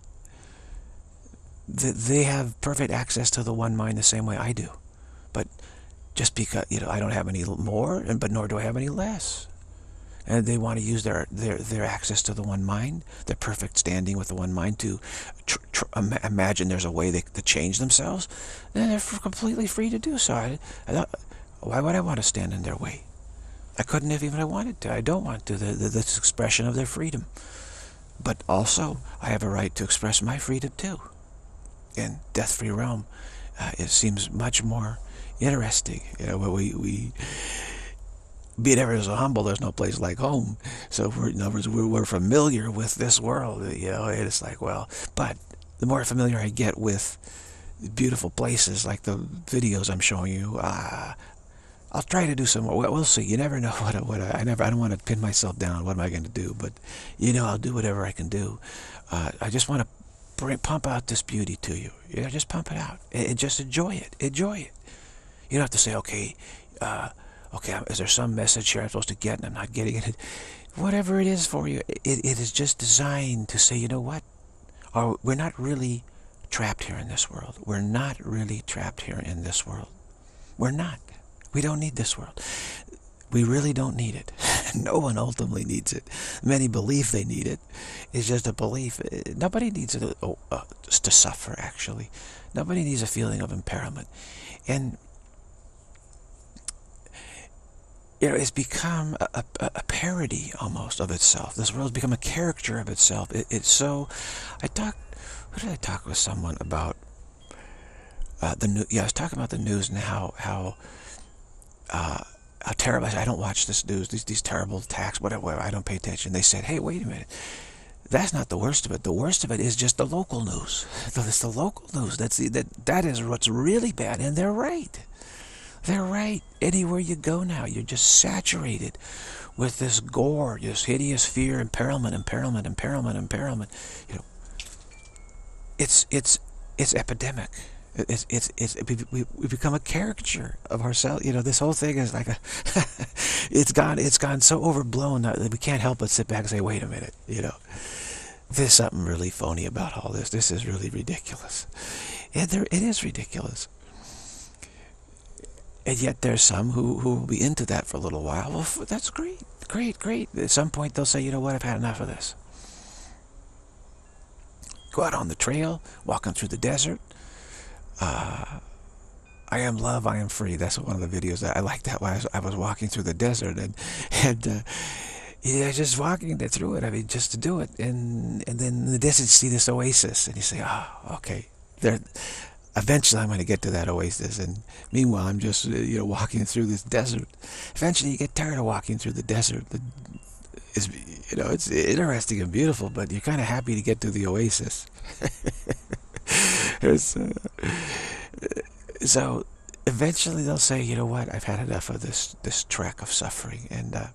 They have perfect access to the one mind the same way I do. But just because, you know, I don't have any more, but nor do I have any less. And they want to use their, their, their access to the one mind, their perfect standing with the one mind to tr tr imagine there's a way they, to change themselves, then they're completely free to do so. I, I don't, why would I want to stand in their way? I couldn't if even I wanted to. I don't want to. The, the, this expression of their freedom. But also, I have a right to express my freedom too. In Death-Free Realm, uh, it seems much more interesting. You know, we... we being ever so humble, there's no place like home. So we're, in other words, we're, we're familiar with this world, you know, and it's like, well, but the more familiar I get with beautiful places like the videos I'm showing you, uh, I'll try to do some more. We'll see. You never know what I, what I, I never, I don't want to pin myself down. What am I going to do? But, you know, I'll do whatever I can do. Uh, I just want to bring, pump out this beauty to you. You know, just pump it out and, and just enjoy it. Enjoy it. You don't have to say, okay, uh, okay, is there some message here I'm supposed to get and I'm not getting it? Whatever it is for you, it, it is just designed to say, you know what? Or we're not really trapped here in this world. We're not really trapped here in this world. We're not. We don't need this world. We really don't need it. No one ultimately needs it. Many believe they need it. It's just a belief. Nobody needs it uh, uh, to suffer, actually. Nobody needs a feeling of impairment. And you know, it's become a, a, a parody almost of itself. This world's become a caricature of itself. It, it's so... I talked... Who did I talk with someone about? Uh, the new, yeah, I was talking about the news and how... how uh, how terrible... I don't watch this news. These, these terrible attacks, whatever. I don't pay attention. They said, hey, wait a minute. That's not the worst of it. The worst of it is just the local news. It's the local news. That's the, that, that is what's really bad. And they're right. They're right. Anywhere you go now, you're just saturated with this gore, this hideous fear, imperilment, imperilment, imperilment, imperilment. You know, it's it's it's epidemic. It's it's it's we we become a caricature of ourselves. You know, this whole thing is like a it's gone it's gone so overblown that we can't help but sit back and say, wait a minute. You know, there's something really phony about all this. This is really ridiculous. And there it is ridiculous. And yet there's some who, who will be into that for a little while. Well, that's great, great, great. At some point they'll say, you know what, I've had enough of this. Go out on the trail, walking through the desert. Uh, I am love, I am free. That's one of the videos that I liked that when I was, I was walking through the desert. And, and uh, yeah, just walking through it, I mean, just to do it. And, and then in the distance you see this oasis. And you say, ah, oh, okay. There. Eventually, I'm going to get to that oasis, and meanwhile, I'm just, you know, walking through this desert. Eventually, you get tired of walking through the desert. It's, you know, it's interesting and beautiful, but you're kind of happy to get to the oasis. it's, uh, so, eventually, they'll say, you know what, I've had enough of this this trek of suffering, and uh,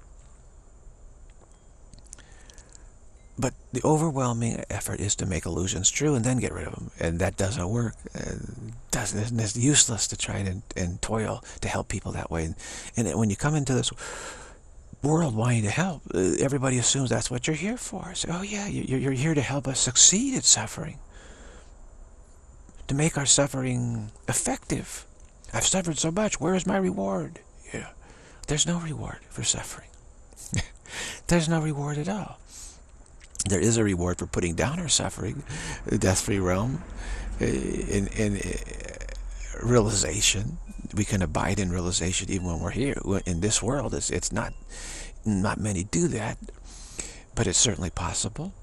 but the overwhelming effort is to make illusions true and then get rid of them. And that doesn't work. And doesn't, it's useless to try and, and toil to help people that way. And, and when you come into this world wanting to help, everybody assumes that's what you're here for. So, oh yeah, you're, you're here to help us succeed at suffering. To make our suffering effective. I've suffered so much. Where is my reward? Yeah. There's no reward for suffering. There's no reward at all. There is a reward for putting down our suffering, the death-free realm, in, in realization. We can abide in realization even when we're here. In this world, it's, it's not, not many do that, but it's certainly possible.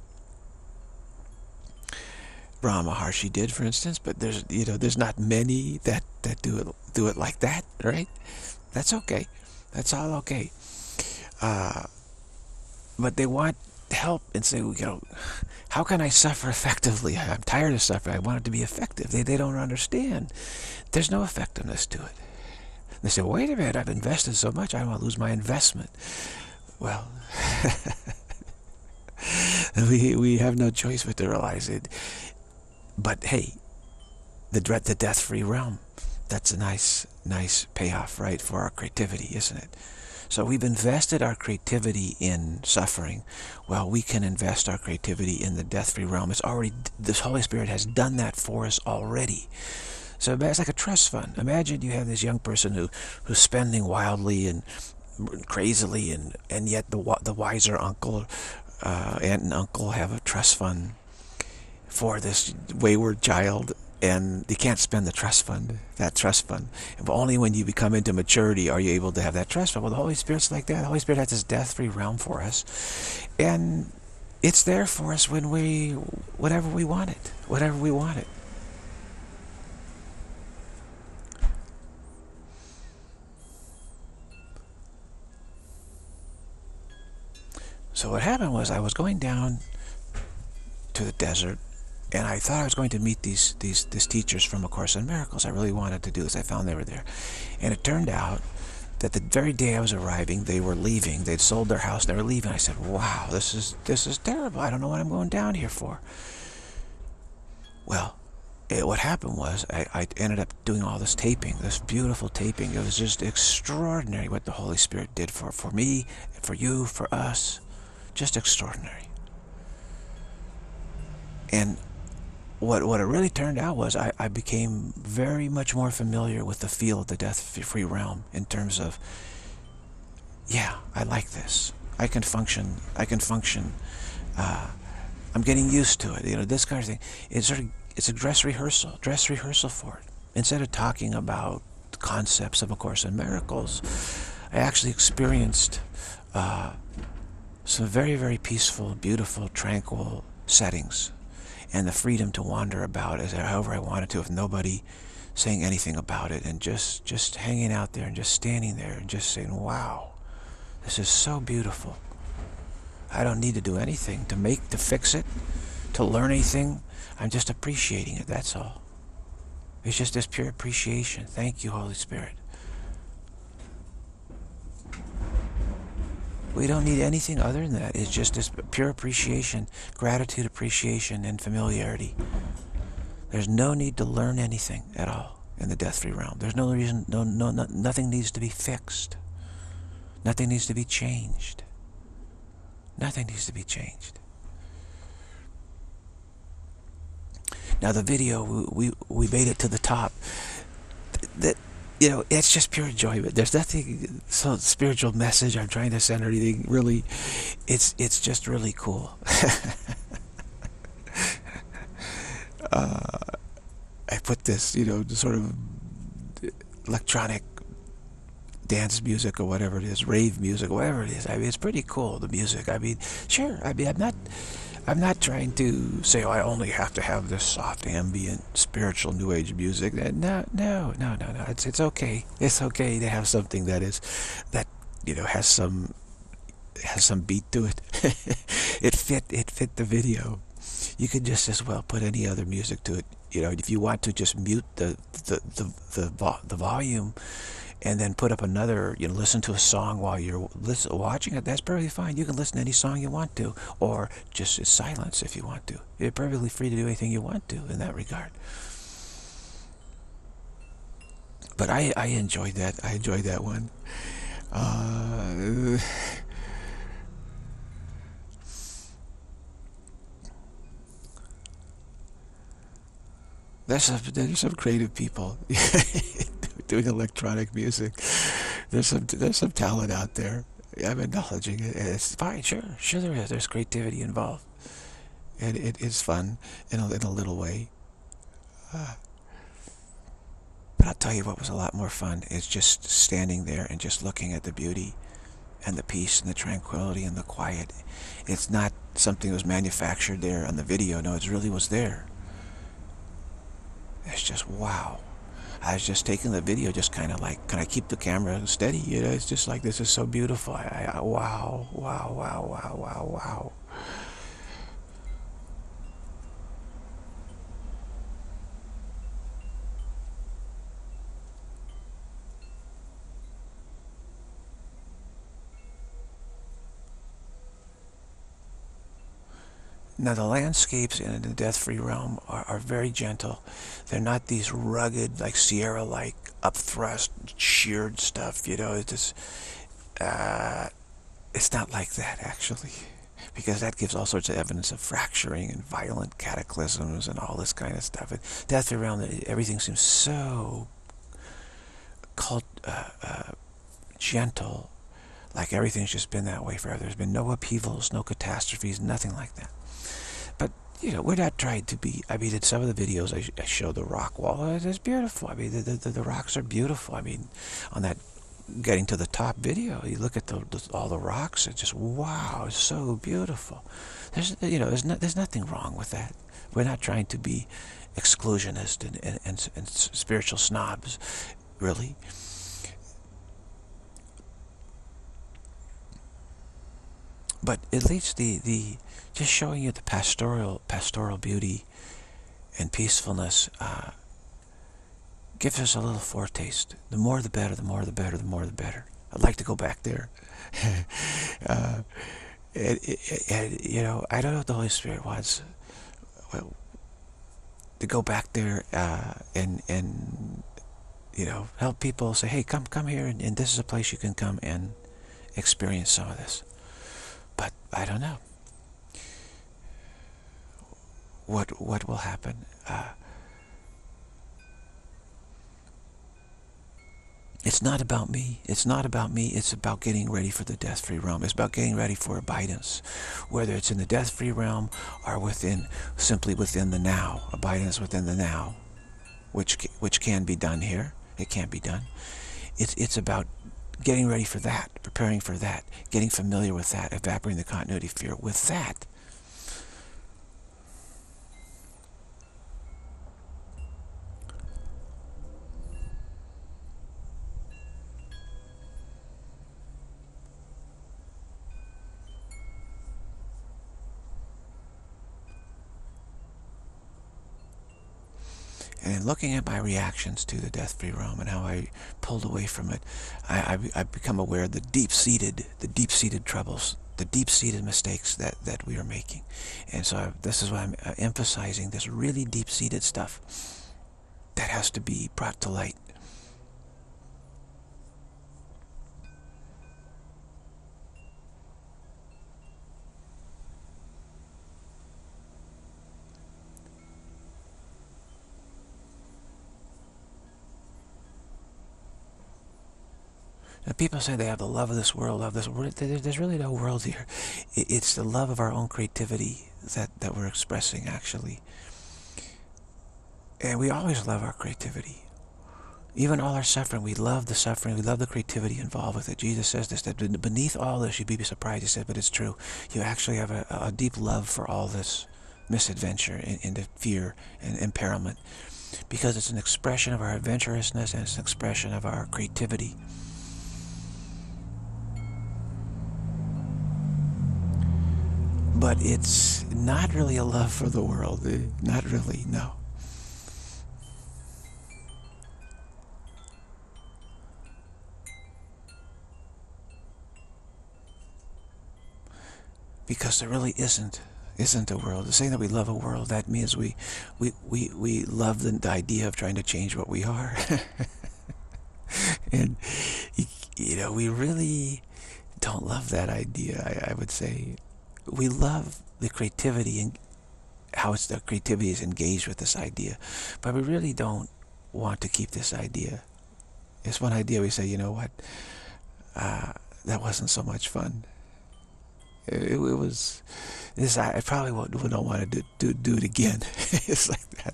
Brahma Maharshi did, for instance, but there's, you know, there's not many that, that do it, do it like that, right? That's okay. That's all okay. Uh, but they want help and say, you know, how can I suffer effectively? I'm tired of suffering. I want it to be effective. They, they don't understand. There's no effectiveness to it. They say, wait a minute, I've invested so much, I don't want to lose my investment. Well, we, we have no choice but to realize it. But hey, the, the death-free realm, that's a nice, nice payoff, right, for our creativity, isn't it? So we've invested our creativity in suffering. Well, we can invest our creativity in the death-free realm. It's already, this Holy Spirit has done that for us already. So it's like a trust fund. Imagine you have this young person who, who's spending wildly and crazily, and, and yet the, the wiser uncle, uh, aunt and uncle have a trust fund for this wayward child, and you can't spend the trust fund, that trust fund. But only when you become into maturity are you able to have that trust fund. Well, the Holy Spirit's like that. The Holy Spirit has this death-free realm for us, and it's there for us when we, whatever we want it, whatever we want it. So what happened was I was going down to the desert, and I thought I was going to meet these, these, these teachers from A Course in Miracles. I really wanted to do this. I found they were there. And it turned out that the very day I was arriving, they were leaving. They'd sold their house, and they were leaving. I said, wow, this is, this is terrible. I don't know what I'm going down here for. Well, it, what happened was I, I ended up doing all this taping, this beautiful taping. It was just extraordinary what the Holy Spirit did for, for me, for you, for us. Just extraordinary. And what what it really turned out was I, I became very much more familiar with the feel of the death-free realm in terms of, yeah, I like this. I can function. I can function. Uh, I'm getting used to it. You know, this kind of thing. It's sort of it's a dress rehearsal. Dress rehearsal for it. Instead of talking about the concepts of A Course in Miracles, I actually experienced Uh, some very, very peaceful, beautiful, tranquil settings, and the freedom to wander about as however I wanted to, with nobody saying anything about it, and just, just hanging out there and just standing there and just saying, wow, this is so beautiful. I don't need to do anything to make, to fix it, to learn anything. I'm just appreciating it, that's all. It's just this pure appreciation. Thank you, Holy Spirit. We don't need anything other than that. It's just this pure appreciation, gratitude, appreciation, and familiarity. There's no need to learn anything at all in the death-free realm. There's no reason, no, no, no, nothing needs to be fixed. Nothing needs to be changed. Nothing needs to be changed. Now the video, we, we, we made it to the top. That, you know, it's just pure enjoyment. There's nothing, so spiritual message I'm trying to send or anything. Really, it's it's just really cool. uh, I put this, you know, sort of electronic dance music or whatever it is, rave music, whatever it is. I mean, it's pretty cool, the music. I mean, sure. I mean, I'm not. I'm not trying to say, oh, I only have to have this soft, ambient, spiritual, New Age music. No, no, no, no, no. It's it's okay. It's okay to have something that is, that you know, has some has some beat to it. it fit it fit the video. You could just as well put any other music to it. You know, if you want to just mute the the the the, the, the volume, and then put up another, you know, listen to a song while you're listen, watching it, that's perfectly fine. You can listen to any song you want to, or just silence if you want to. You're perfectly free to do anything you want to in that regard. But I, I enjoyed that. I enjoyed that one. Uh, there's, some, there's some creative people doing electronic music. There's some there's some talent out there. I'm acknowledging it. It's fine, sure, sure there is. There's creativity involved, and it is fun in a, in a little way. Uh, but I'll tell you what was a lot more fun is just standing there and just looking at the beauty and the peace and the tranquility and the quiet. It's not something that was manufactured there on the video. No, it really was there. It's just wow. I was just taking the video, just kind of like, can I keep the camera steady? You know, it's just like, this is so beautiful. I, I, wow, wow, wow, wow, wow, wow. Now the landscapes in the death-free realm are, are very gentle. They're not these rugged, like Sierra-like, upthrust, sheared stuff. You know, it's just, uh, it's not like that actually, because that gives all sorts of evidence of fracturing and violent cataclysms and all this kind of stuff. And death-free realm, everything seems so cult, uh, uh, gentle, like everything's just been that way forever. There's been no upheavals, no catastrophes, nothing like that. But, you know, we're not trying to be, I mean, in some of the videos I, I show the rock wall, it's beautiful. I mean, the, the, the rocks are beautiful. I mean, on that getting to the top video, you look at the, the, all the rocks, it's just, wow, it's so beautiful. There's, you know, there's, no, there's nothing wrong with that. We're not trying to be exclusionist and, and, and, and spiritual snobs, really. But at least the, the just showing you the pastoral pastoral beauty and peacefulness uh, gives us a little foretaste. The more the better, the more the better, the more the better. I'd like to go back there. uh, and, and, you know, I don't know what the Holy Spirit wants. Well, to go back there uh, and, and, you know, help people say, hey, come, come here, and, and this is a place you can come and experience some of this. But I don't know what what will happen. Uh, it's not about me. It's not about me. It's about getting ready for the death-free realm. It's about getting ready for abidance, whether it's in the death-free realm or within simply within the now. Abidance within the now, which which can be done here. It can be done. It's it's about getting ready for that, preparing for that, getting familiar with that, evaporating the continuity of fear with that. And looking at my reactions to the death-free realm and how I pulled away from it, I, I, I've become aware of the deep-seated, the deep-seated troubles, the deep-seated mistakes that, that we are making. And so I, this is why I'm uh, emphasizing this really deep-seated stuff that has to be brought to light. Now, people say they have the love of this world, love this world. There's really no world here. It's the love of our own creativity that, that we're expressing, actually. And we always love our creativity. Even all our suffering, we love the suffering, we love the creativity involved with it. Jesus says this, that beneath all this, you'd be surprised, he said, but it's true. You actually have a, a deep love for all this misadventure and, and fear and imperilment, because it's an expression of our adventurousness and it's an expression of our creativity. But it's not really a love for the world. Not really, no. Because there really isn't isn't a world. To say that we love a world, that means we we we, we love the, the idea of trying to change what we are. And you know, we really don't love that idea, I, I would say. We love the creativity and how it's the creativity is engaged with this idea, but we really don't want to keep this idea It's one idea we say, you know what, uh, that wasn't so much fun. It, it, it was, this, I, I probably won't, don't want to do, do, do it again. It's like that.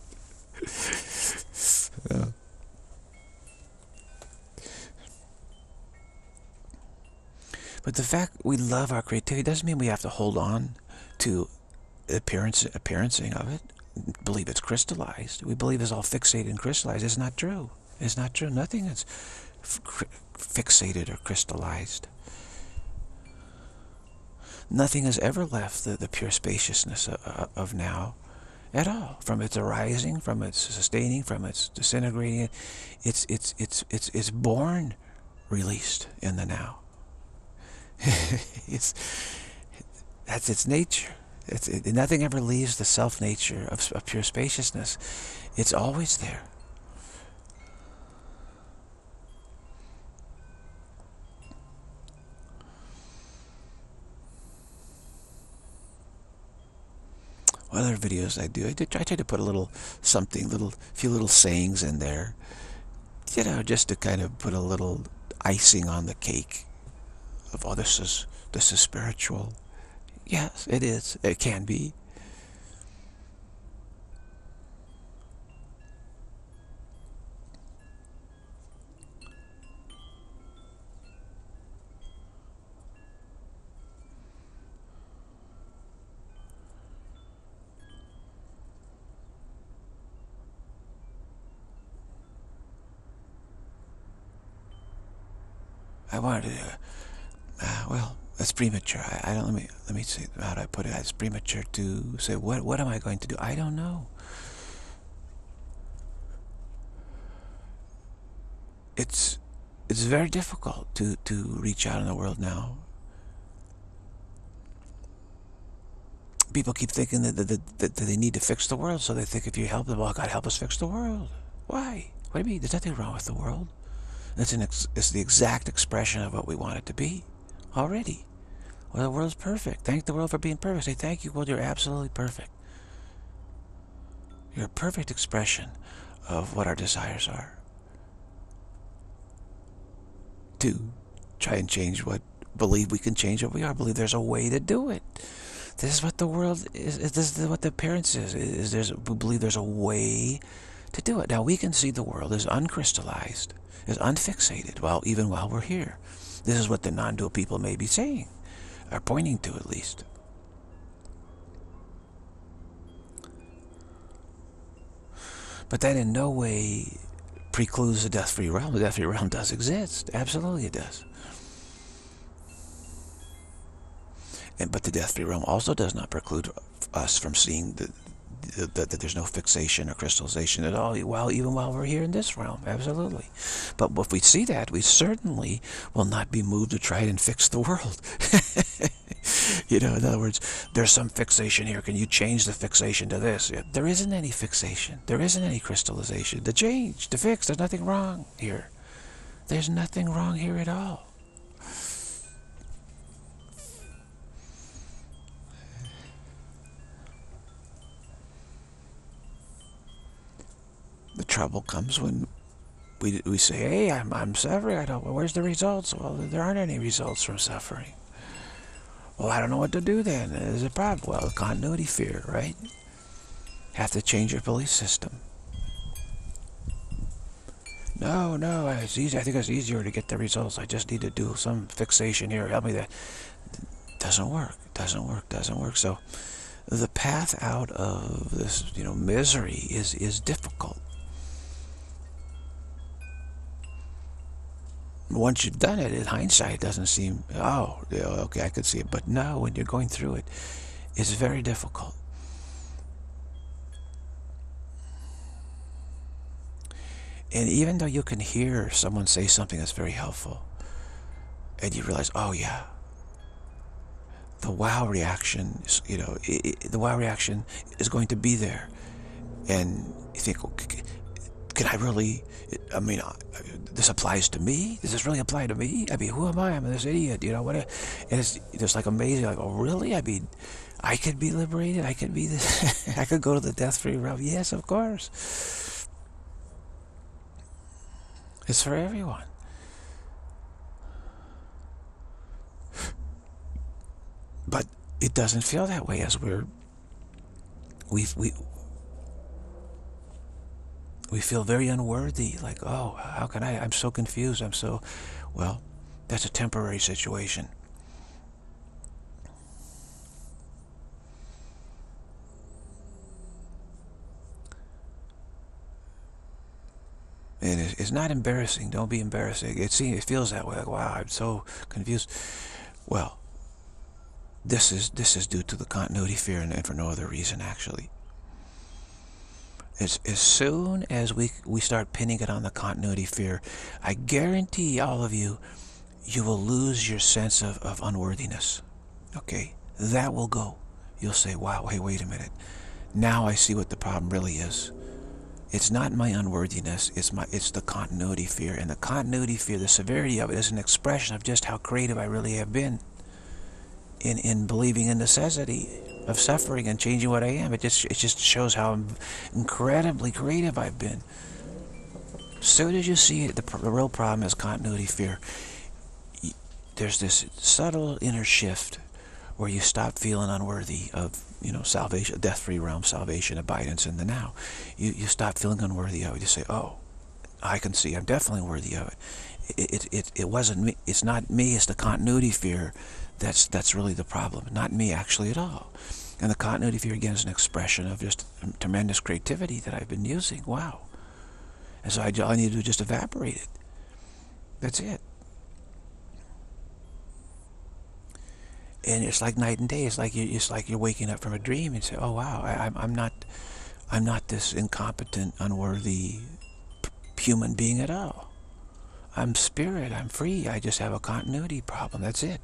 Uh, but the fact we love our creativity doesn't mean we have to hold on to appearance, appearancing of it, believe it's crystallized. We believe it's all fixated and crystallized. It's not true. It's not true. Nothing is fixated or crystallized. Nothing has ever left the, the pure spaciousness of, of now at all. From its arising, from its sustaining, from its disintegrating, it's it's it's it's it's born, released in the now. It's that's its nature. It's it, nothing ever leaves the self nature of, of pure spaciousness. It's always there. What other videos I do? I did. I try to put a little something, little few little sayings in there, you know, just to kind of put a little icing on the cake of, oh, this is this is spiritual. Yes, it is. It can be. I wanted to, uh, well, it's premature. I, I don't, let me, let me see, how do I put it? It's premature to say, what, what am I going to do? I don't know. It's, it's very difficult to, to reach out in the world now. People keep thinking that, that, that, that they need to fix the world, so they think if you help them, well, God, help us fix the world. Why? What do you mean? There's nothing wrong with the world. It's, an ex it's the exact expression of what we want it to be already. Well, the world's perfect. Thank the world for being perfect. Say, thank you, world, you're absolutely perfect. You're a perfect expression of what our desires are. To try and change what, believe we can change what we are. Believe there's a way to do it. This is what the world is, this is what the appearance is, is there's, we believe there's a way to do it. Now, we can see the world as uncrystallized, is unfixated, while even while we're here. This is what the non-dual people may be saying, or pointing to at least. But that in no way precludes the death-free realm. The death-free realm does exist. Absolutely it does. And, but the death-free realm also does not preclude us from seeing the, that the, there's no fixation or crystallization at all, while, even while we're here in this realm. Absolutely. But if we see that, we certainly will not be moved to try and fix the world. You know, in other words, there's some fixation here. Can you change the fixation to this? There isn't any fixation. There isn't any crystallization. To change, to fix, there's nothing wrong here. There's nothing wrong here at all. The trouble comes when we, we say, hey, I'm, I'm suffering. I don't, well, where's the results? Well, there aren't any results from suffering. Well, I don't know what to do then. There's a problem. Well, continuity fear, right? Have to change your belief system. No, no, it's easy. I think it's easier to get the results. I just need to do some fixation here. Help me there. Doesn't work. Doesn't work. Doesn't work. So the path out of this, you know, misery is, is difficult. Once you've done it, in hindsight, it doesn't seem, oh, okay, I could see it. But no, when you're going through it, it's very difficult. And even though you can hear someone say something that's very helpful, and you realize, oh yeah, the wow reaction, is, you know, it, it, the wow reaction is going to be there. And you think, okay, can I really, I mean, this applies to me? Does this really apply to me? I mean, who am I? I'm this idiot, you know, what? And it's just like amazing, like, oh, really? I mean, I could be liberated? I could be this, I could go to the death-free realm? Yes, of course. It's for everyone. But it doesn't feel that way as we're we we we feel very unworthy. Like, oh, how can I? I'm so confused. I'm so well. That's a temporary situation. And it's not embarrassing. Don't be embarrassing. It seems, it feels that way. Like, wow, I'm so confused. Well, this is this is due to the continuity fear, and for no other reason, actually. As, as soon as we we start pinning it on the continuity fear, I guarantee all of you, you will lose your sense of, of unworthiness. Okay? That will go. You'll say, wow, hey, wait a minute. Now I see what the problem really is. It's not my unworthiness, it's my it's the continuity fear. And the continuity fear, the severity of it, is an expression of just how creative I really have been in, in believing in necessity of suffering and changing what I am. It just it just shows how incredibly creative I've been. As soon as you see it, the, the real problem is continuity fear. There's this subtle inner shift where you stop feeling unworthy of, you know, salvation, death-free realm, salvation, abidance in the now. You you stop feeling unworthy of it. You say, oh, I can see I'm definitely worthy of it. It it it, it wasn't me. It's not me. It's the continuity fear. That's that's really the problem. Not me actually at all. And the continuity fear again is an expression of just tremendous creativity that I've been using. Wow. And so I, all I need to do is just evaporate it. That's it. And it's like night and day. It's like you, it's like you're waking up from a dream and say, "Oh wow, I, I'm, I'm not, I'm not this incompetent, unworthy human being at all. I'm spirit. I'm free. I just have a continuity problem. That's it."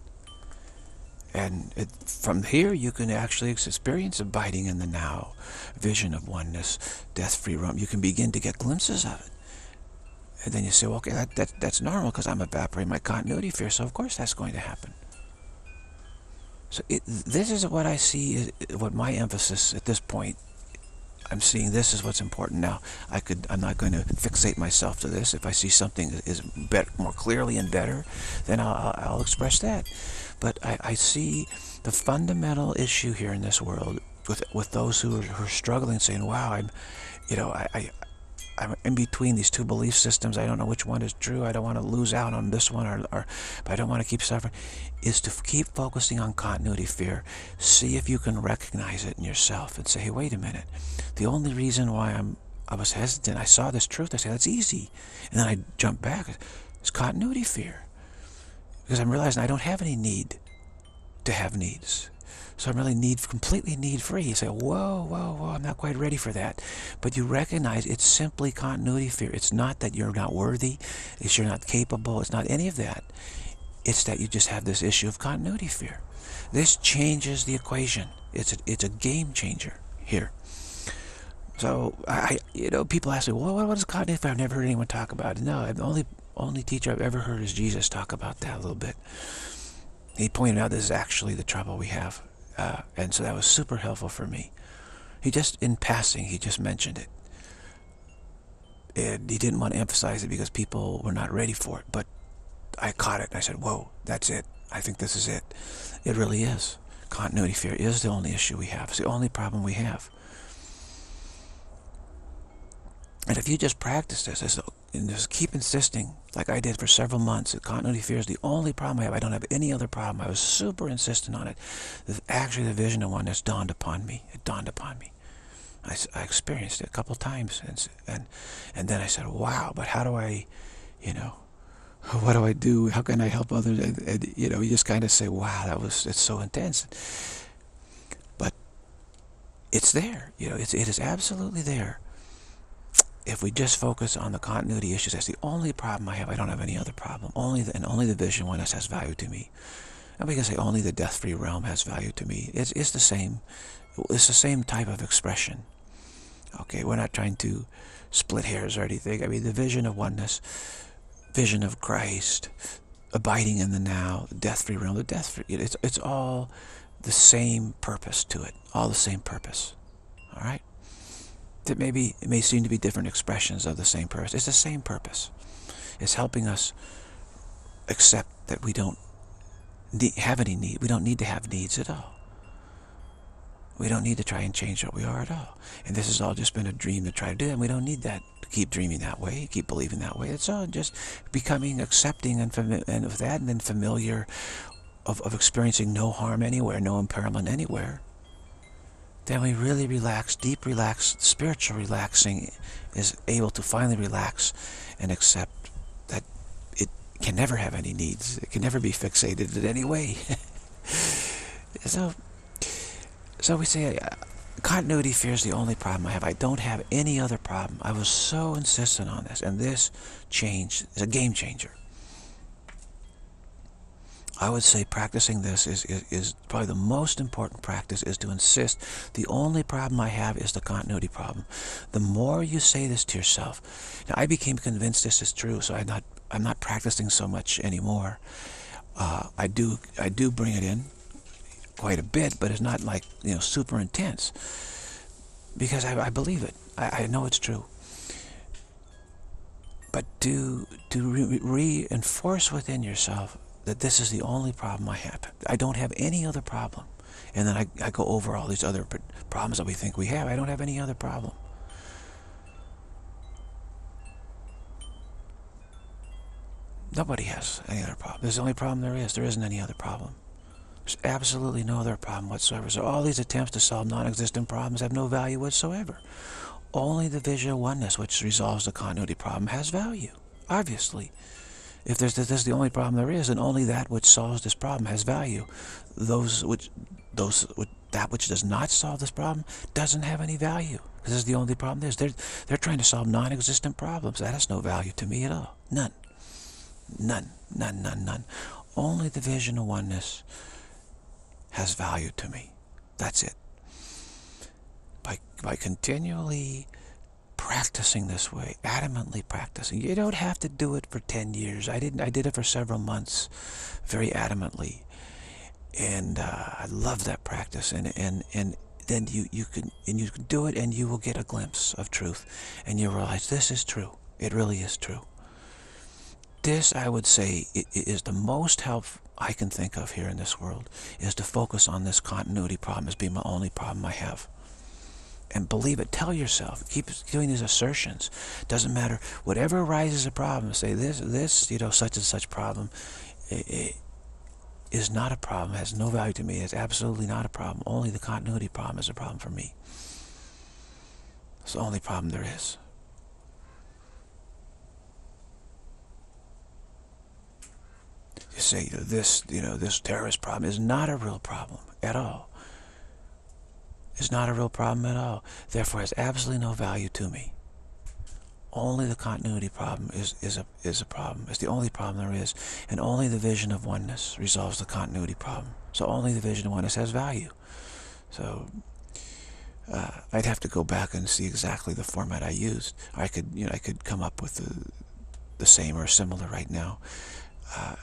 And it, from here, you can actually experience abiding in the now, vision of oneness, death-free realm. You can begin to get glimpses of it. And then you say, well, okay, that, that, that's normal because I'm evaporating my continuity fear, so of course that's going to happen. So it, this is what I see, what my emphasis at this point, I'm seeing this is what's important now. I could, I'm not going to fixate myself to this. If I see something that is better, more clearly and better, then I'll, I'll express that. But I, I see the fundamental issue here in this world with with those who are, who are struggling, saying, wow, I'm, you know, I, I, I'm in between these two belief systems. I don't know which one is true. I don't want to lose out on this one, or, or but I don't want to keep suffering. Is to keep focusing on continuity fear. See if you can recognize it in yourself and say, hey, wait a minute. The only reason why I'm I was hesitant, I saw this truth. I said, that's easy. And then I jump back. It's continuity fear. Because I'm realizing I don't have any need to have needs. So I'm really need, completely need-free. You say, whoa, whoa, whoa, I'm not quite ready for that. But you recognize it's simply continuity fear. It's not that you're not worthy. It's you're not capable. It's not any of that. It's that you just have this issue of continuity fear. This changes the equation. It's a, it's a game changer here. So, I, you know, people ask me, well, what is continuity fear? I've never heard anyone talk about it. No, the only, only teacher I've ever heard is Jesus talk about that a little bit. He pointed out this is actually the trouble we have. Uh, and so that was super helpful for me. He just, in passing, he just mentioned it. And he didn't want to emphasize it because people were not ready for it. But I caught it and I said, whoa, that's it. I think this is it. It really is. Continuity fear is the only issue we have. It's the only problem we have. And if you just practice this, and just keep insisting, like I did for several months, that continuity fear is the only problem I have. I don't have any other problem. I was super insistent on it. Actually, the vision of oneness dawned upon me. It dawned upon me. I, I experienced it a couple times, and, and and then I said, wow, but how do I, you know, what do I do? How can I help others? And, and you know, you just kind of say, wow, that was, it's so intense. But it's there. You know, it's, it is absolutely there. If we just focus on the continuity issues, that's the only problem I have. I don't have any other problem. Only the, and only the vision oneness has value to me. And we can say only the death-free realm has value to me. It's, it's the same. It's the same type of expression. Okay, we're not trying to split hairs or anything. I mean, the vision of oneness, vision of Christ, abiding in the now, the death-free realm, the death-free. It's it's all the same purpose to it. All the same purpose. All right. That maybe it may seem to be different expressions of the same purpose. It's the same purpose. It's helping us accept that we don't need, have any need. We don't need to have needs at all. We don't need to try and change what we are at all. And this has all just been a dream to try to do, and we don't need that to keep dreaming that way, keep believing that way. It's all just becoming accepting and, and of that, and then familiar of, of experiencing no harm anywhere, no impairment anywhere. Then we really relax, deep relax, spiritual relaxing is able to finally relax and accept that it can never have any needs. It can never be fixated in any way. so, so we say, uh, continuity fear is the only problem I have. I don't have any other problem. I was so insistent on this, and this change is a game changer. I would say practicing this is, is, is probably the most important practice, is to insist the only problem I have is the continuity problem. The more you say this to yourself, now I became convinced this is true, so I'm not, I'm not practicing so much anymore. Uh, I do I do bring it in quite a bit, but it's not like, you know, super intense, because I, I believe it. I, I know it's true. But to, to re reinforce within yourself that this is the only problem I have. I don't have any other problem. And then I, I go over all these other problems that we think we have. I don't have any other problem. Nobody has any other problem. This is the only problem there is. There isn't any other problem. There's absolutely no other problem whatsoever. So all these attempts to solve non-existent problems have no value whatsoever. Only the vision of oneness, which resolves the continuity problem, has value, obviously. If there's, this is the only problem there is, then only that which solves this problem has value. Those which, those which, that which does not solve this problem doesn't have any value, because this is the only problem there is. They're, they're trying to solve non-existent problems. That has no value to me at all. None. None. None, none, none. Only the vision of oneness has value to me. That's it. By, by continually practicing this way, adamantly practicing. You don't have to do it for ten years. I didn't. I did it for several months, very adamantly, and uh, I love that practice. And and and then you you can and you can do it, and you will get a glimpse of truth, and you realize this is true. It really is true. This, I would say, is the most help I can think of here in this world, is to focus on this continuity problem as being my only problem I have. And believe it. Tell yourself. Keep doing these assertions. Doesn't matter. Whatever arises a problem, say this, this, you know, such and such problem it, it is not a problem. Has no value to me. It's absolutely not a problem. Only the continuity problem is a problem for me. It's the only problem there is. You say this, you know, this terrorist problem is not a real problem at all. It's not a real problem at all. Therefore, it has absolutely no value to me. Only the continuity problem is, is, a, is a problem. It's the only problem there is. And only the vision of oneness resolves the continuity problem. So only the vision of oneness has value. So uh, I'd have to go back and see exactly the format I used. I could, you know, I could come up with the, the same or similar right now. Uh,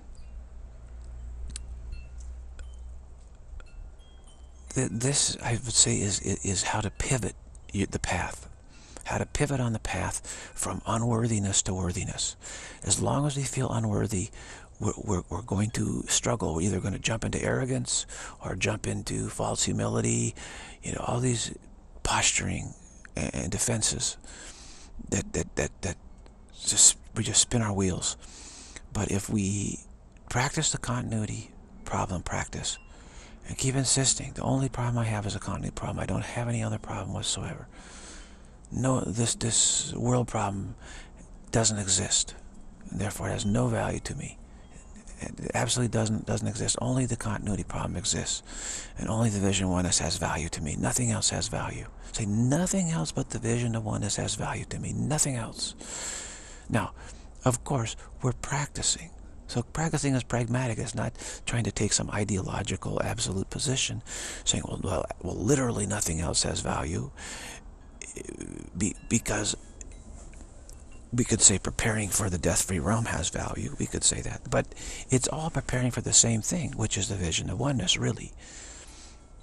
This, I would say, is, is how to pivot the path. How to pivot on the path from unworthiness to worthiness. As long as we feel unworthy, we're, we're, we're going to struggle. We're either going to jump into arrogance or jump into false humility. You know, all these posturing and defenses that, that, that, that just, we just spin our wheels. But if we practice the continuity problem practice, and keep insisting, the only problem I have is a continuity problem. I don't have any other problem whatsoever. No, this this world problem doesn't exist, and therefore it has no value to me. It absolutely doesn't doesn't exist. Only the continuity problem exists, and only the vision of oneness has value to me. Nothing else has value. Say nothing else but the vision of oneness has value to me. Nothing else. Now, of course, we're practicing. So practicing is pragmatic. It's not trying to take some ideological absolute position, saying, well, well, well literally nothing else has value, Be, because we could say preparing for the death-free realm has value. We could say that. But it's all preparing for the same thing, which is the vision of oneness, really.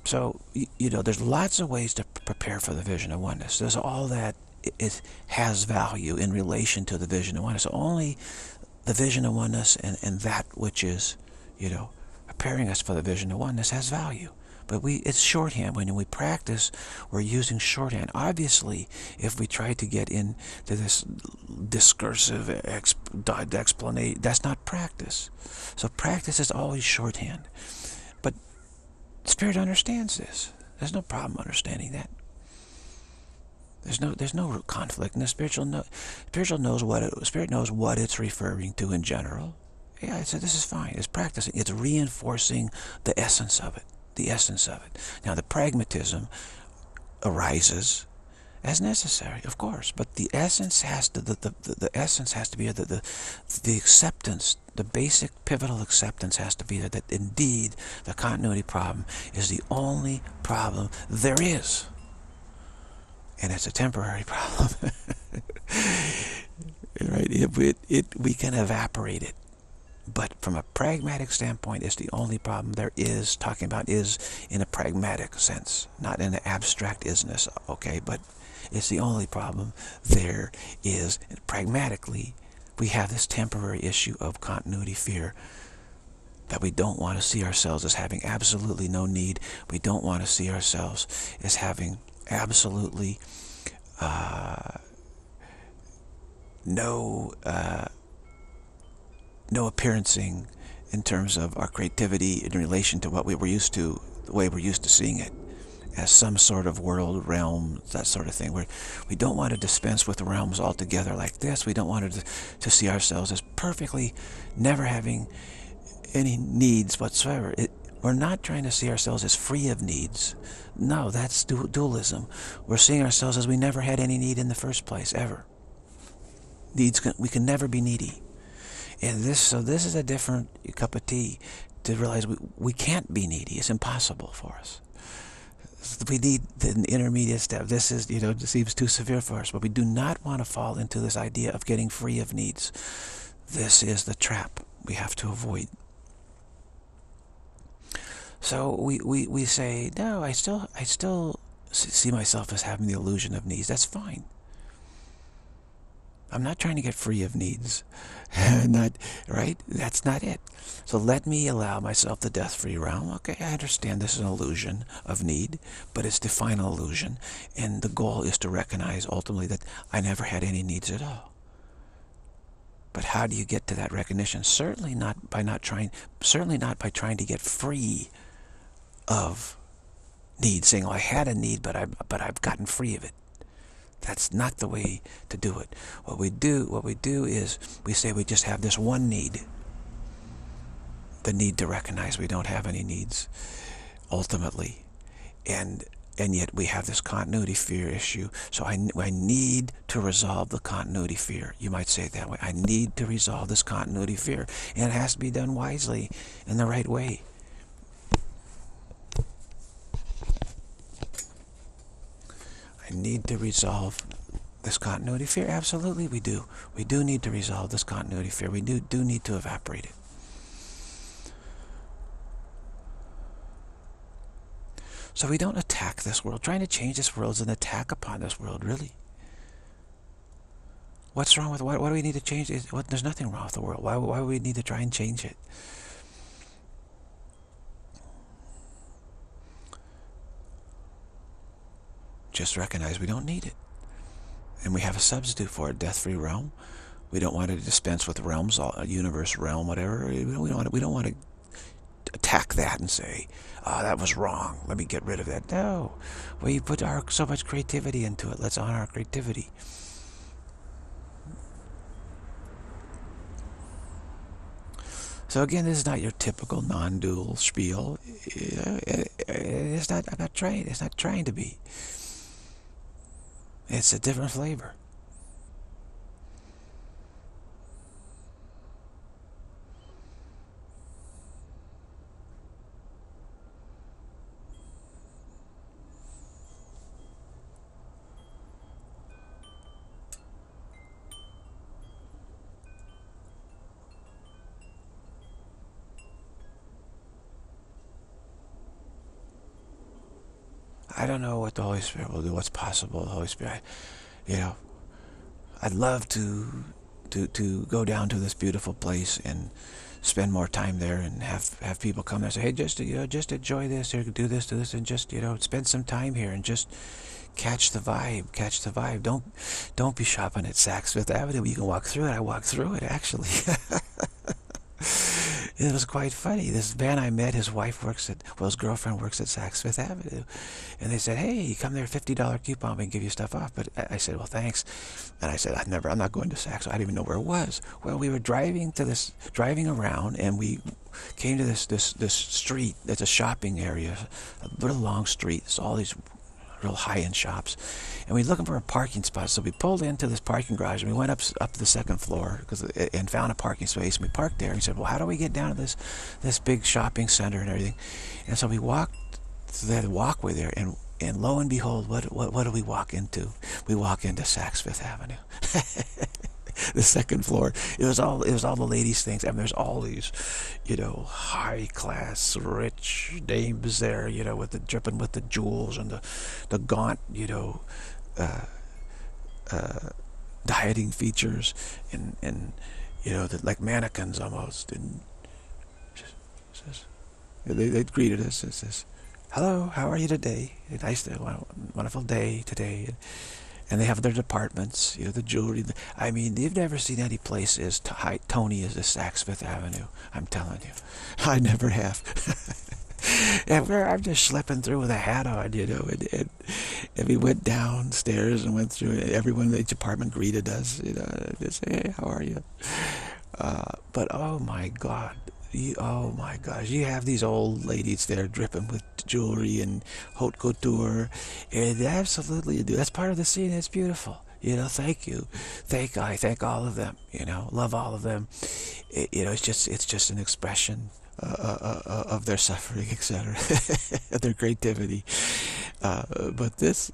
So, you, you know, there's lots of ways to prepare for the vision of oneness. There's all that it has value in relation to the vision of oneness. So only the vision of oneness and, and that which is, you know, preparing us for the vision of oneness has value. But we, it's shorthand. When we practice, we're using shorthand. Obviously, if we try to get into this discursive exp, explanation, that's not practice. So practice is always shorthand. But Spirit understands this. There's no problem understanding that. There's no, there's no conflict, and the spiritual, know, spiritual knows what it, Spirit knows what it's referring to in general. Yeah, so this is fine. It's practicing. It's reinforcing the essence of it. The essence of it. Now, the pragmatism arises as necessary, of course, but the essence has to the the, the essence has to be the, the the acceptance, the basic pivotal acceptance has to be that, that indeed the continuity problem is the only problem there is. And it's a temporary problem. Right? It, it, it, we can evaporate it. But from a pragmatic standpoint, it's the only problem there is. Talking about is in a pragmatic sense, not in an abstract isness, okay? But it's the only problem there is. And pragmatically, we have this temporary issue of continuity fear, that we don't want to see ourselves as having absolutely no need. We don't want to see ourselves as having absolutely uh, no uh, no appearancing in terms of our creativity in relation to what we were used to, the way we're used to seeing it, as some sort of world, realm, that sort of thing. Where we don't want to dispense with the realms altogether like this. We don't want to, to see ourselves as perfectly never having any needs whatsoever. It, we're not trying to see ourselves as free of needs. No, that's du dualism. We're seeing ourselves as we never had any need in the first place, ever. Needs can, we can never be needy. And this, so this is a different cup of tea to realize we, we can't be needy. It's impossible for us. We need the intermediate step. This is, you know, it seems too severe for us, but we do not want to fall into this idea of getting free of needs. This is the trap we have to avoid. So we, we, we say, no, I still, I still see myself as having the illusion of needs. That's fine. I'm not trying to get free of needs. Not, right? That's not it. So let me allow myself the death-free realm. Okay, I understand this is an illusion of need, but it's the final illusion. And the goal is to recognize ultimately that I never had any needs at all. But how do you get to that recognition? Certainly not by not trying, certainly not by trying to get free of need, saying, oh, I had a need, but I but I've gotten free of it. That's not the way to do it. What we do, what we do is we say we just have this one need. The need to recognize we don't have any needs, ultimately. And and yet we have this continuity fear issue. So I, I need to resolve the continuity fear. You might say it that way. I need to resolve this continuity fear. And it has to be done wisely, in the right way. I need to resolve this continuity fear. Absolutely we do. We do need to resolve this continuity fear. We do, do need to evaporate it. So we don't attack this world. Trying to change this world is an attack upon this world, really. What's wrong with it? Why, why do we need to change it? What, there's nothing wrong with the world. Why, why do we need to try and change it? Just recognize we don't need it. And we have a substitute for it, death-free realm. We don't want to dispense with realms, a universe realm, whatever. We don't, we don't want to, we don't want to attack that and say, oh, that was wrong. Let me get rid of that. No. We put our, so much creativity into it. Let's honor our creativity. So again, this is not your typical non-dual spiel. It's not, I'm not trying, it's not trying to be. It's a different flavor. I don't know what the Holy Spirit will do, what's possible. The Holy Spirit, you know, I'd love to to to go down to this beautiful place and spend more time there and have have people come there and say, hey, just you know, just enjoy this, or do this, do this, and just you know, spend some time here and just catch the vibe, catch the vibe. Don't don't be shopping at Saks Fifth Avenue. You can walk through it. I walked through it actually. It was quite funny. This man I met, his wife works at, well, his girlfriend works at Saks Fifth Avenue. And they said, hey, come there, fifty dollar coupon, we can give you stuff off. But I said, well, thanks. And I said, I've never, I'm not going to Saks. I didn't even know where it was. Well, we were driving to this, driving around, and we came to this, this, this street. It's a shopping area, a little long street. It's all these real high-end shops, and we were looking for a parking spot. So we pulled into this parking garage, and we went up up to the second floor because and found a parking space. And we parked there. And we said, "Well, how do we get down to this this big shopping center and everything?" And so we walked to that walkway there, and and lo and behold, what what what do we walk into? We walk into Saks Fifth Avenue. The second floor. It was all it was all the ladies' things. I mean, there's all these, you know, high class, rich dames there, you know, with the dripping with the jewels and the, the gaunt, you know, uh, uh, dieting features, and and you know, the, like mannequins almost. And just, just, they they greeted us. It says, "Hello, how are you today? Nice, day, wonderful day today." And, And they have their departments, you know, the jewelry. I mean, you've never seen any place as high, Tony as the Saks Fifth Avenue. I'm telling you, I never have. And we're, I'm just schlepping through with a hat on, you know, and, and, and we went downstairs and went through. Everyone in the department greeted us, you know, they say, "Hey, how are you?" Uh, but oh my God. You, oh my gosh, you have these old ladies there dripping with jewelry and haute couture, and they absolutely do. That's part of the scene. It's beautiful. You know, thank you. Thank I thank all of them, you know, love all of them. It, you know, it's just it's just an expression uh, uh, uh, of their suffering, et cetera, their creativity. Uh, but this,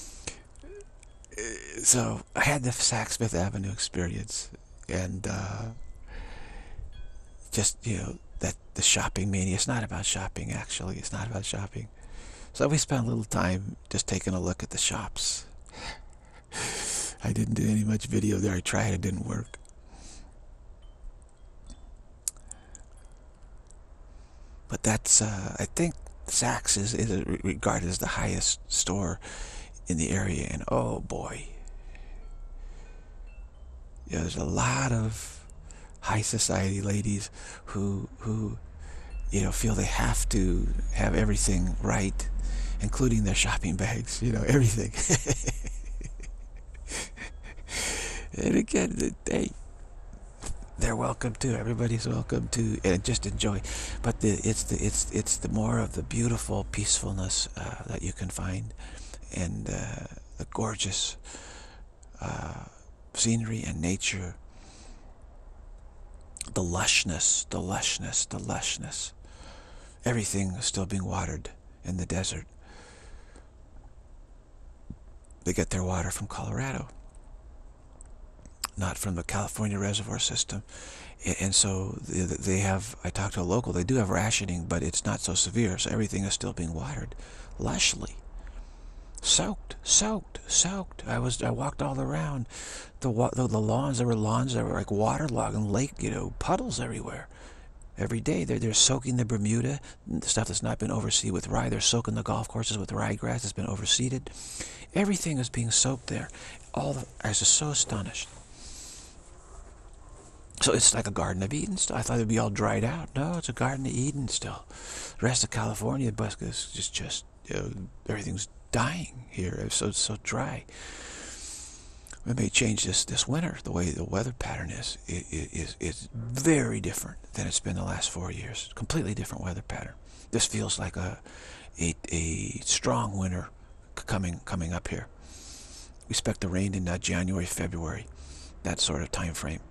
so I had the Saks Fifth Avenue experience, and uh, just, you know, that the shopping mania. It's not about shopping, actually. It's not about shopping. So we spent a little time just taking a look at the shops. I didn't do any much video there. I tried. It didn't work. But that's, uh, I think Saks is, is regarded as the highest store in the area. And oh boy, yeah, there's a lot of high society ladies who who you know feel they have to have everything right, including their shopping bags, you know, everything. And again, they they're welcome too. Everybody's welcome to, and just enjoy. But the, it's the it's it's the more of the beautiful peacefulness uh, that you can find, and uh, the gorgeous uh, scenery and nature. The lushness, the lushness, the lushness. Everything is still being watered in the desert. They get their water from Colorado, not from the California reservoir system. And so they have, I talked to a local, they do have rationing, but it's not so severe, so everything is still being watered lushly. Soaked, soaked, soaked. I was, I walked all around the the, the lawns. There were lawns that were like waterlogged and lake, you know, puddles everywhere. Every day they're they're soaking the Bermuda, the stuff that's not been overseeded with rye. They're soaking the golf courses with ryegrass that's been overseeded. Everything is being soaked there. All the, I was just so astonished. So it's like a Garden of Eden still. I thought it'd be all dried out. No, it's a Garden of Eden still. The rest of California, is just just you know, everything's dying here. It's so so dry. We may change this this winter. The way the weather pattern is it, it, is is very different than it's been the last four years. Completely different weather pattern. This feels like a a, a strong winter coming coming up here. We expect the rain in uh, January, February, that sort of time frame.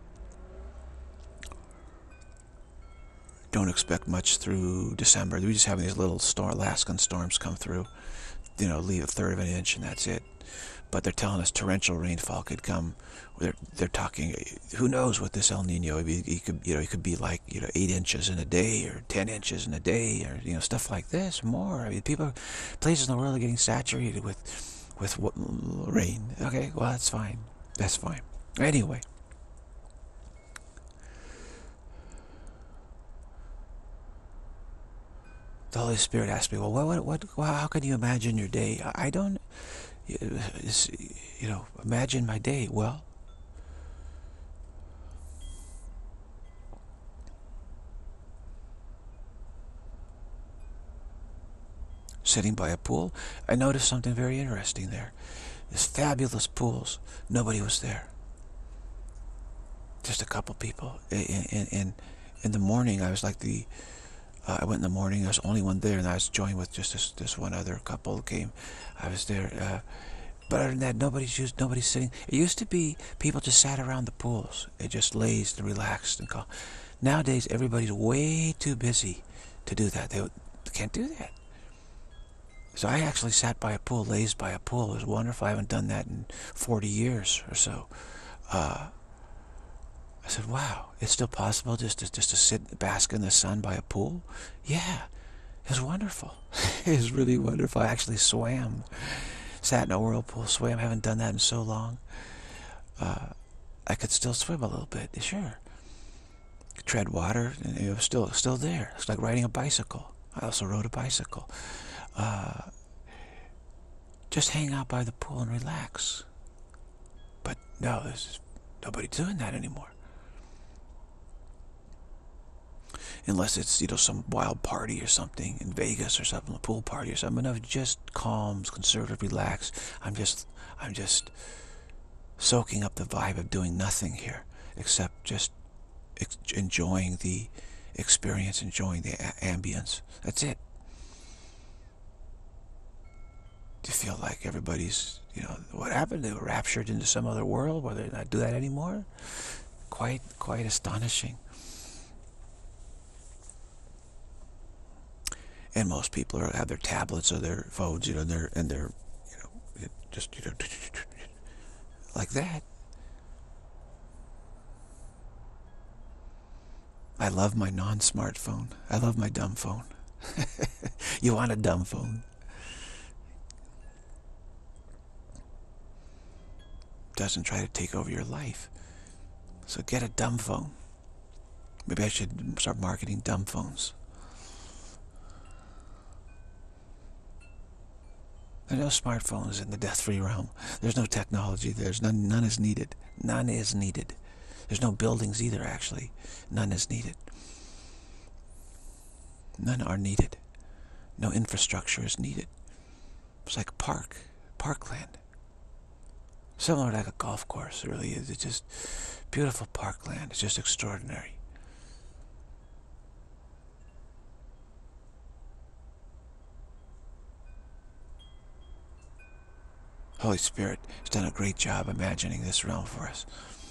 Don't expect much through December. We just have these little storm, Alaskan storms come through. You know, leave a third of an inch and that's it. but they're telling us torrential rainfall could come. They're, they're talking, who knows what this El Nino, it could, you know, it could be like, you know, eight inches in a day or ten inches in a day, or, you know, stuff like this, more. I mean, people, places in the world are getting saturated with, with rain. Okay, well, that's fine. That's fine. Anyway. The Holy Spirit asked me, well, what, what, what, how can you imagine your day? I don't, you know, imagine my day. Well, sitting by a pool, I noticed something very interesting there. These fabulous pools. Nobody was there. Just a couple people. In, in, in, in the morning, I was like the, Uh, I went in the morning. I was the only one there, and I was joined with just this, this one other couple who came. I was there, uh, but other than that, nobody's used, nobody's sitting. It used to be people just sat around the pools. It just lazed and relaxed and calm. Nowadays, everybody's way too busy to do that. They, they can't do that. So I actually sat by a pool, lazed by a pool. It was wonderful. I haven't done that in forty years or so. Uh, I said, wow, it's still possible just to, just to sit, bask in the sun by a pool? Yeah, it was wonderful. It was really wonderful. I actually swam, sat in a whirlpool, swam. I haven't done that in so long. Uh, I could still swim a little bit, sure. Could tread water, and it was still, still there. It's like riding a bicycle. I also rode a bicycle. Uh, just hang out by the pool and relax. But no, there's nobody doing that anymore. Unless it's, you know, some wild party or something in Vegas or something, a pool party or something. No, just calm, conservative, relax. I'm just, I'm just soaking up the vibe of doing nothing here, except just enjoying the experience, enjoying the ambience. That's it. Do you feel like everybody's, you know, what happened? They were raptured into some other world where they not do that anymore? Quite, quite astonishing. And most people are, have their tablets or their phones, you know, and they're, and they're, you know, just, you know, like that. I love my non-smartphone. I love my dumb phone. You want a dumb phone? Doesn't try to take over your life. So get a dumb phone. Maybe I should start marketing dumb phones. There's no smartphones in the death-free realm. There's no technology. There's none. None is needed. None is needed. There's no buildings either, actually. None is needed. None are needed. No infrastructure is needed. It's like a park, parkland. Similar to like a golf course, it really is. It's just beautiful parkland. It's just extraordinary. Holy Spirit has done a great job imagining this realm for us.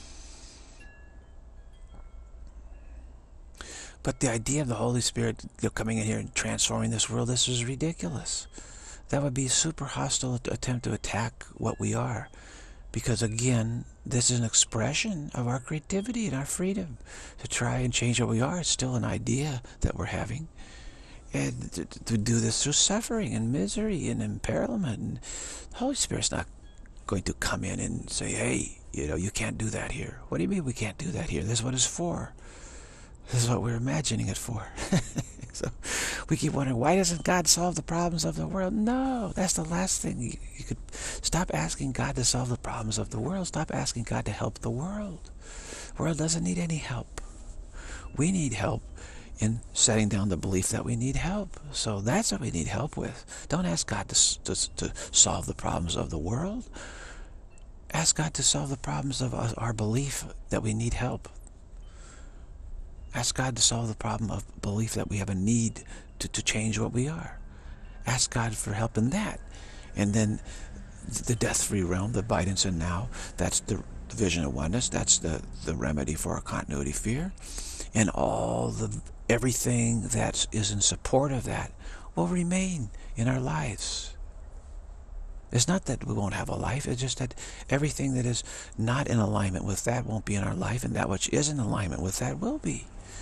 But the idea of the Holy Spirit, you know, coming in here and transforming this world, this is ridiculous. That would be a super hostile attempt to attack what we are. Because again, this is an expression of our creativity and our freedom to try and change what we are. It's still an idea that we're having. And to, to do this through suffering and misery and impairment. And the Holy Spirit's not going to come in and say, hey, you know, you can't do that here. What do you mean we can't do that here? This is what it's for. This is what we're imagining it for. So we keep wondering, why doesn't God solve the problems of the world? No, that's the last thing. You, you could stop asking God to solve the problems of the world. Stop asking God to help the world. The world doesn't need any help. We need help in setting down the belief that we need help. So that's what we need help with. Don't ask God to, to, to solve the problems of the world. Ask God to solve the problems of our belief that we need help. Ask God to solve the problem of belief that we have a need to, to change what we are. Ask God for help in that. And then the death-free realm, the abidance in now, that's the, the vision of oneness. That's the, the remedy for our continuity fear. And all the everything that is in support of that will remain in our lives. It's not that we won't have a life. It's just that everything that is not in alignment with that won't be in our life, and that which is in alignment with that will be.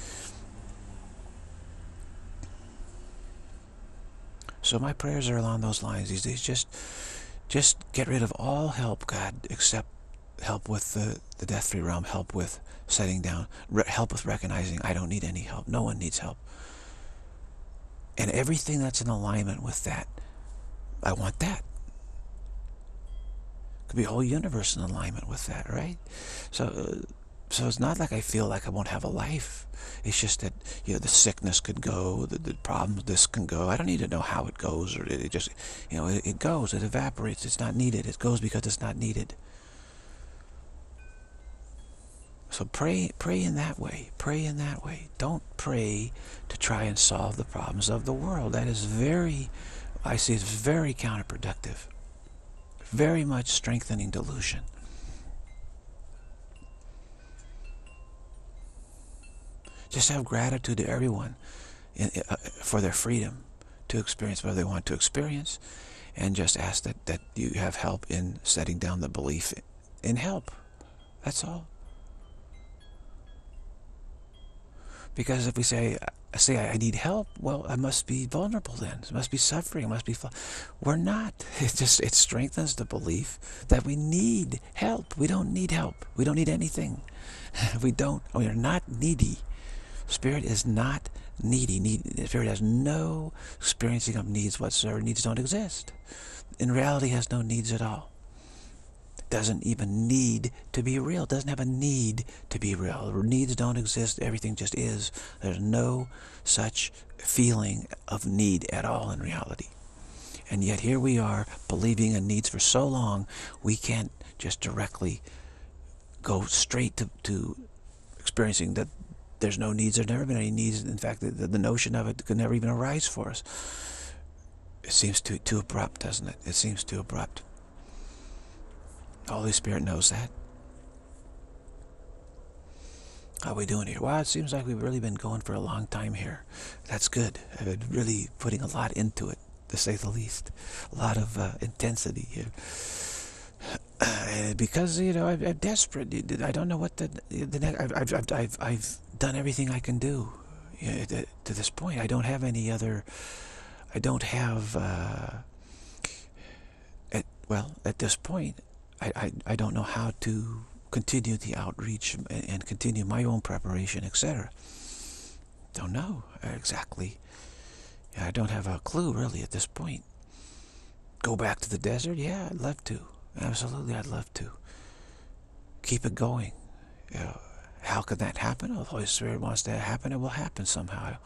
So my prayers are along those lines these days. Just, just get rid of all help, God, except help with the, the death-free realm, help with setting down, help with recognizing I don't need any help. No one needs help. And everything that's in alignment with that, I want that. Could be a whole universe in alignment with that, right? So, uh, so it's not like I feel like I won't have a life. It's just that, you know, the sickness could go, the, the problems, this can go. I don't need to know how it goes, or it, it just, you know, it, it goes, it evaporates, it's not needed. It goes because it's not needed. So pray, pray in that way. Pray in that way. Don't pray to try and solve the problems of the world. That is very, I see it's very counterproductive. Very much strengthening delusion. Just have gratitude to everyone in, uh, for their freedom to experience whatever they want to experience, and just ask that, that you have help in setting down the belief in help. That's all. Because if we say, say I need help, well, I must be vulnerable then. I must be suffering. I must be... We're not. It just, it strengthens the belief that we need help. We don't need help. We don't need anything. We don't. We are not needy. Spirit is not needy. Need, Spirit has no experiencing of needs whatsoever. Needs don't exist. In reality, has no needs at all. Doesn't even need to be real. Doesn't have a need to be real. Needs don't exist. Everything just is. There's no such feeling of need at all in reality. And yet here we are believing in needs for so long, we can't just directly go straight to, to experiencing that there's no needs. There's never been any needs. In fact, the, the notion of it could never even arise for us. It seems too, too abrupt, doesn't it? It seems too abrupt. The Holy Spirit knows that. How are we doing here? Well, it seems like we've really been going for a long time here. That's good. I've been really putting a lot into it, to say the least. A lot of uh, intensity here. Uh, because, you know, I'm, I'm desperate. I don't know what the... the next, I've, I've, I've, I've, I've done everything I can do. You know, to, to this point, I don't have any other... I don't have... Uh, at, well, at this point... I, I, I don't know how to continue the outreach and, and continue my own preparation, et cetera. Don't know exactly. I don't have a clue, really, at this point. Go back to the desert? Yeah, I'd love to. Absolutely, I'd love to. Keep it going. You know, how could that happen? Oh, the Holy Spirit wants that to happen. It will happen somehow.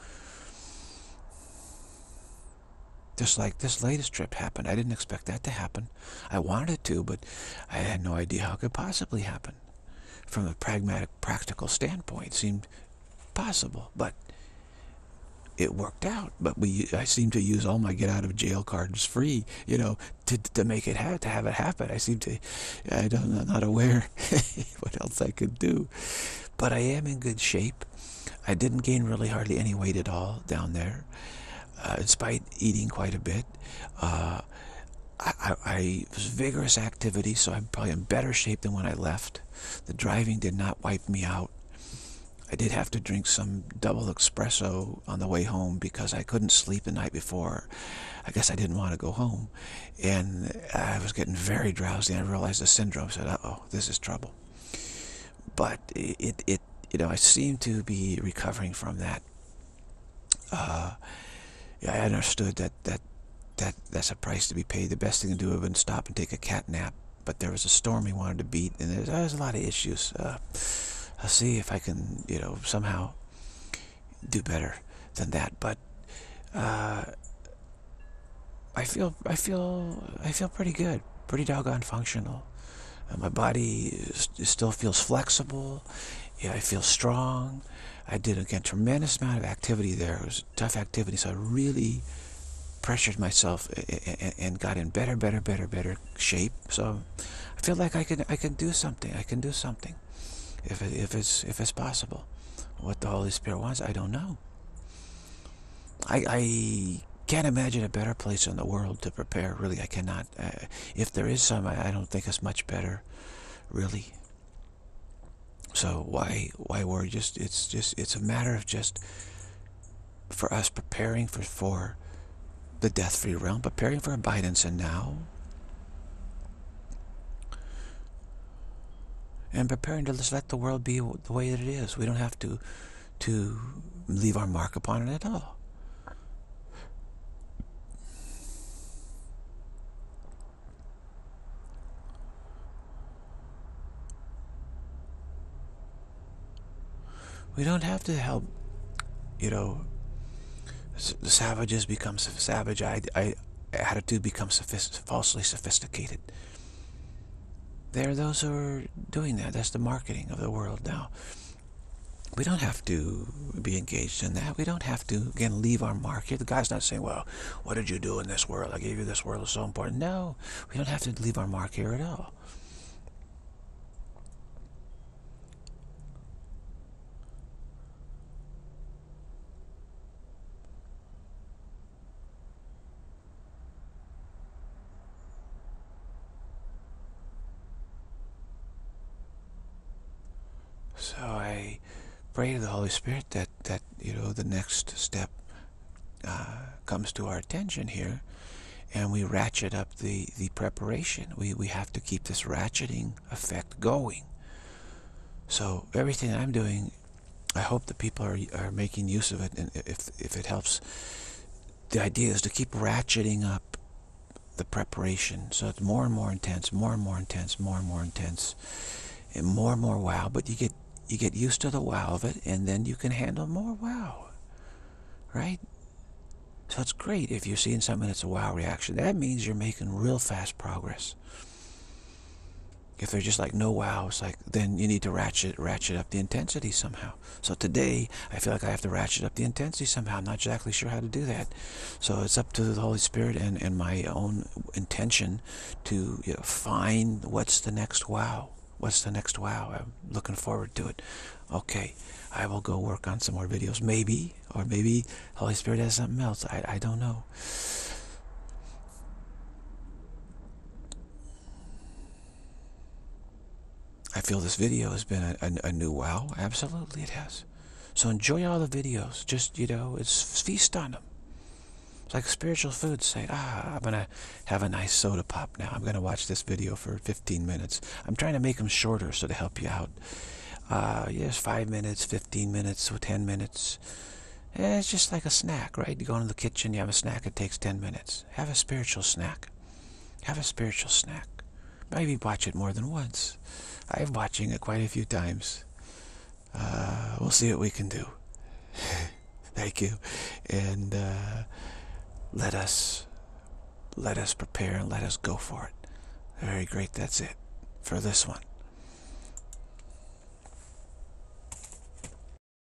Just like this latest trip happened. I didn't expect that to happen. I wanted it to, but I had no idea how it could possibly happen. From a pragmatic, practical standpoint, it seemed possible, but it worked out. But we, I seem to use all my get-out-of-jail cards free, you know, to to make it have to have it happen. I seem to, I don't, I'm not aware what else I could do, but I am in good shape. I didn't gain really hardly any weight at all down there. Uh, despite eating quite a bit. Uh, I, I, I was vigorous activity, so I'm probably in better shape than when I left. The driving did not wipe me out. I did have to drink some double espresso on the way home because I couldn't sleep the night before. I guess I didn't want to go home. And I was getting very drowsy, and I realized the syndrome. I said, uh-oh, this is trouble. But it, it, you know, I seem to be recovering from that. Uh, Yeah, I understood that, that that that's a price to be paid. The best thing to do would have been stop and take a cat nap. But there was a storm we wanted to beat, and there's, there's a lot of issues. Uh, I'll see if I can, you know, somehow do better than that. But uh, I feel I feel I feel pretty good, pretty doggone functional. Uh, my body is, still feels flexible. Yeah, I feel strong. I did, again, tremendous amount of activity there. It was tough activity, so I really pressured myself and got in better, better, better, better shape. So I feel like I can, I can do something. I can do something, if it, if it's if it's possible. What the Holy Spirit wants, I don't know. I I can't imagine a better place in the world to prepare. Really, I cannot. Uh, if there is some, I, I don't think it's much better, really. So why why worry? Just it's just it's a matter of just for us preparing for for the death-free realm, preparing for abidance in now, and preparing to just let the world be the way that it is. We don't have to to leave our mark upon it at all. We don't have to help, you know, the savages become savage. I, I, attitude becomes sophist falsely sophisticated. There are those who are doing that. That's the marketing of the world now. We don't have to be engaged in that. We don't have to, again, leave our mark here. The guy's not saying, well, what did you do in this world? I gave you this world. It's so important. No, we don't have to leave our mark here at all. So I pray to the Holy Spirit that, that you know, the next step uh, comes to our attention here, and we ratchet up the, the preparation. We, we have to keep this ratcheting effect going. So everything I'm doing, I hope that people are, are making use of it, and if, if it helps, the idea is to keep ratcheting up the preparation so it's more and more intense, more and more intense, more and more intense, and more and more wow. But you get you get used to the wow of it, and then you can handle more wow, right? So it's great if you're seeing something that's a wow reaction. That means you're making real fast progress. If they're just like no wow, it's like then you need to ratchet ratchet up the intensity somehow. So today I feel like I have to ratchet up the intensity somehow. I'm not exactly sure how to do that. So it's up to the Holy Spirit and, and my own intention to, you know, find what's the next wow. What's the next wow? I'm looking forward to it. Okay, I will go work on some more videos. Maybe, or maybe Holy Spirit has something else. I, I don't know. I feel this video has been a, a, a new wow. Absolutely it has. So enjoy all the videos. Just, you know, it's feast on them. It's like spiritual food. Say, ah, I'm going to have a nice soda pop now. I'm going to watch this video for fifteen minutes. I'm trying to make them shorter so to help you out. Uh, yes, five minutes, fifteen minutes, or ten minutes. Eh, it's just like a snack, right? You go into the kitchen, you have a snack, it takes ten minutes. Have a spiritual snack. Have a spiritual snack. Maybe watch it more than once. I'm watching it quite a few times. Uh, we'll see what we can do. Thank you. And uh, let us let us prepare and let us go for it. Very great. That's it for this one.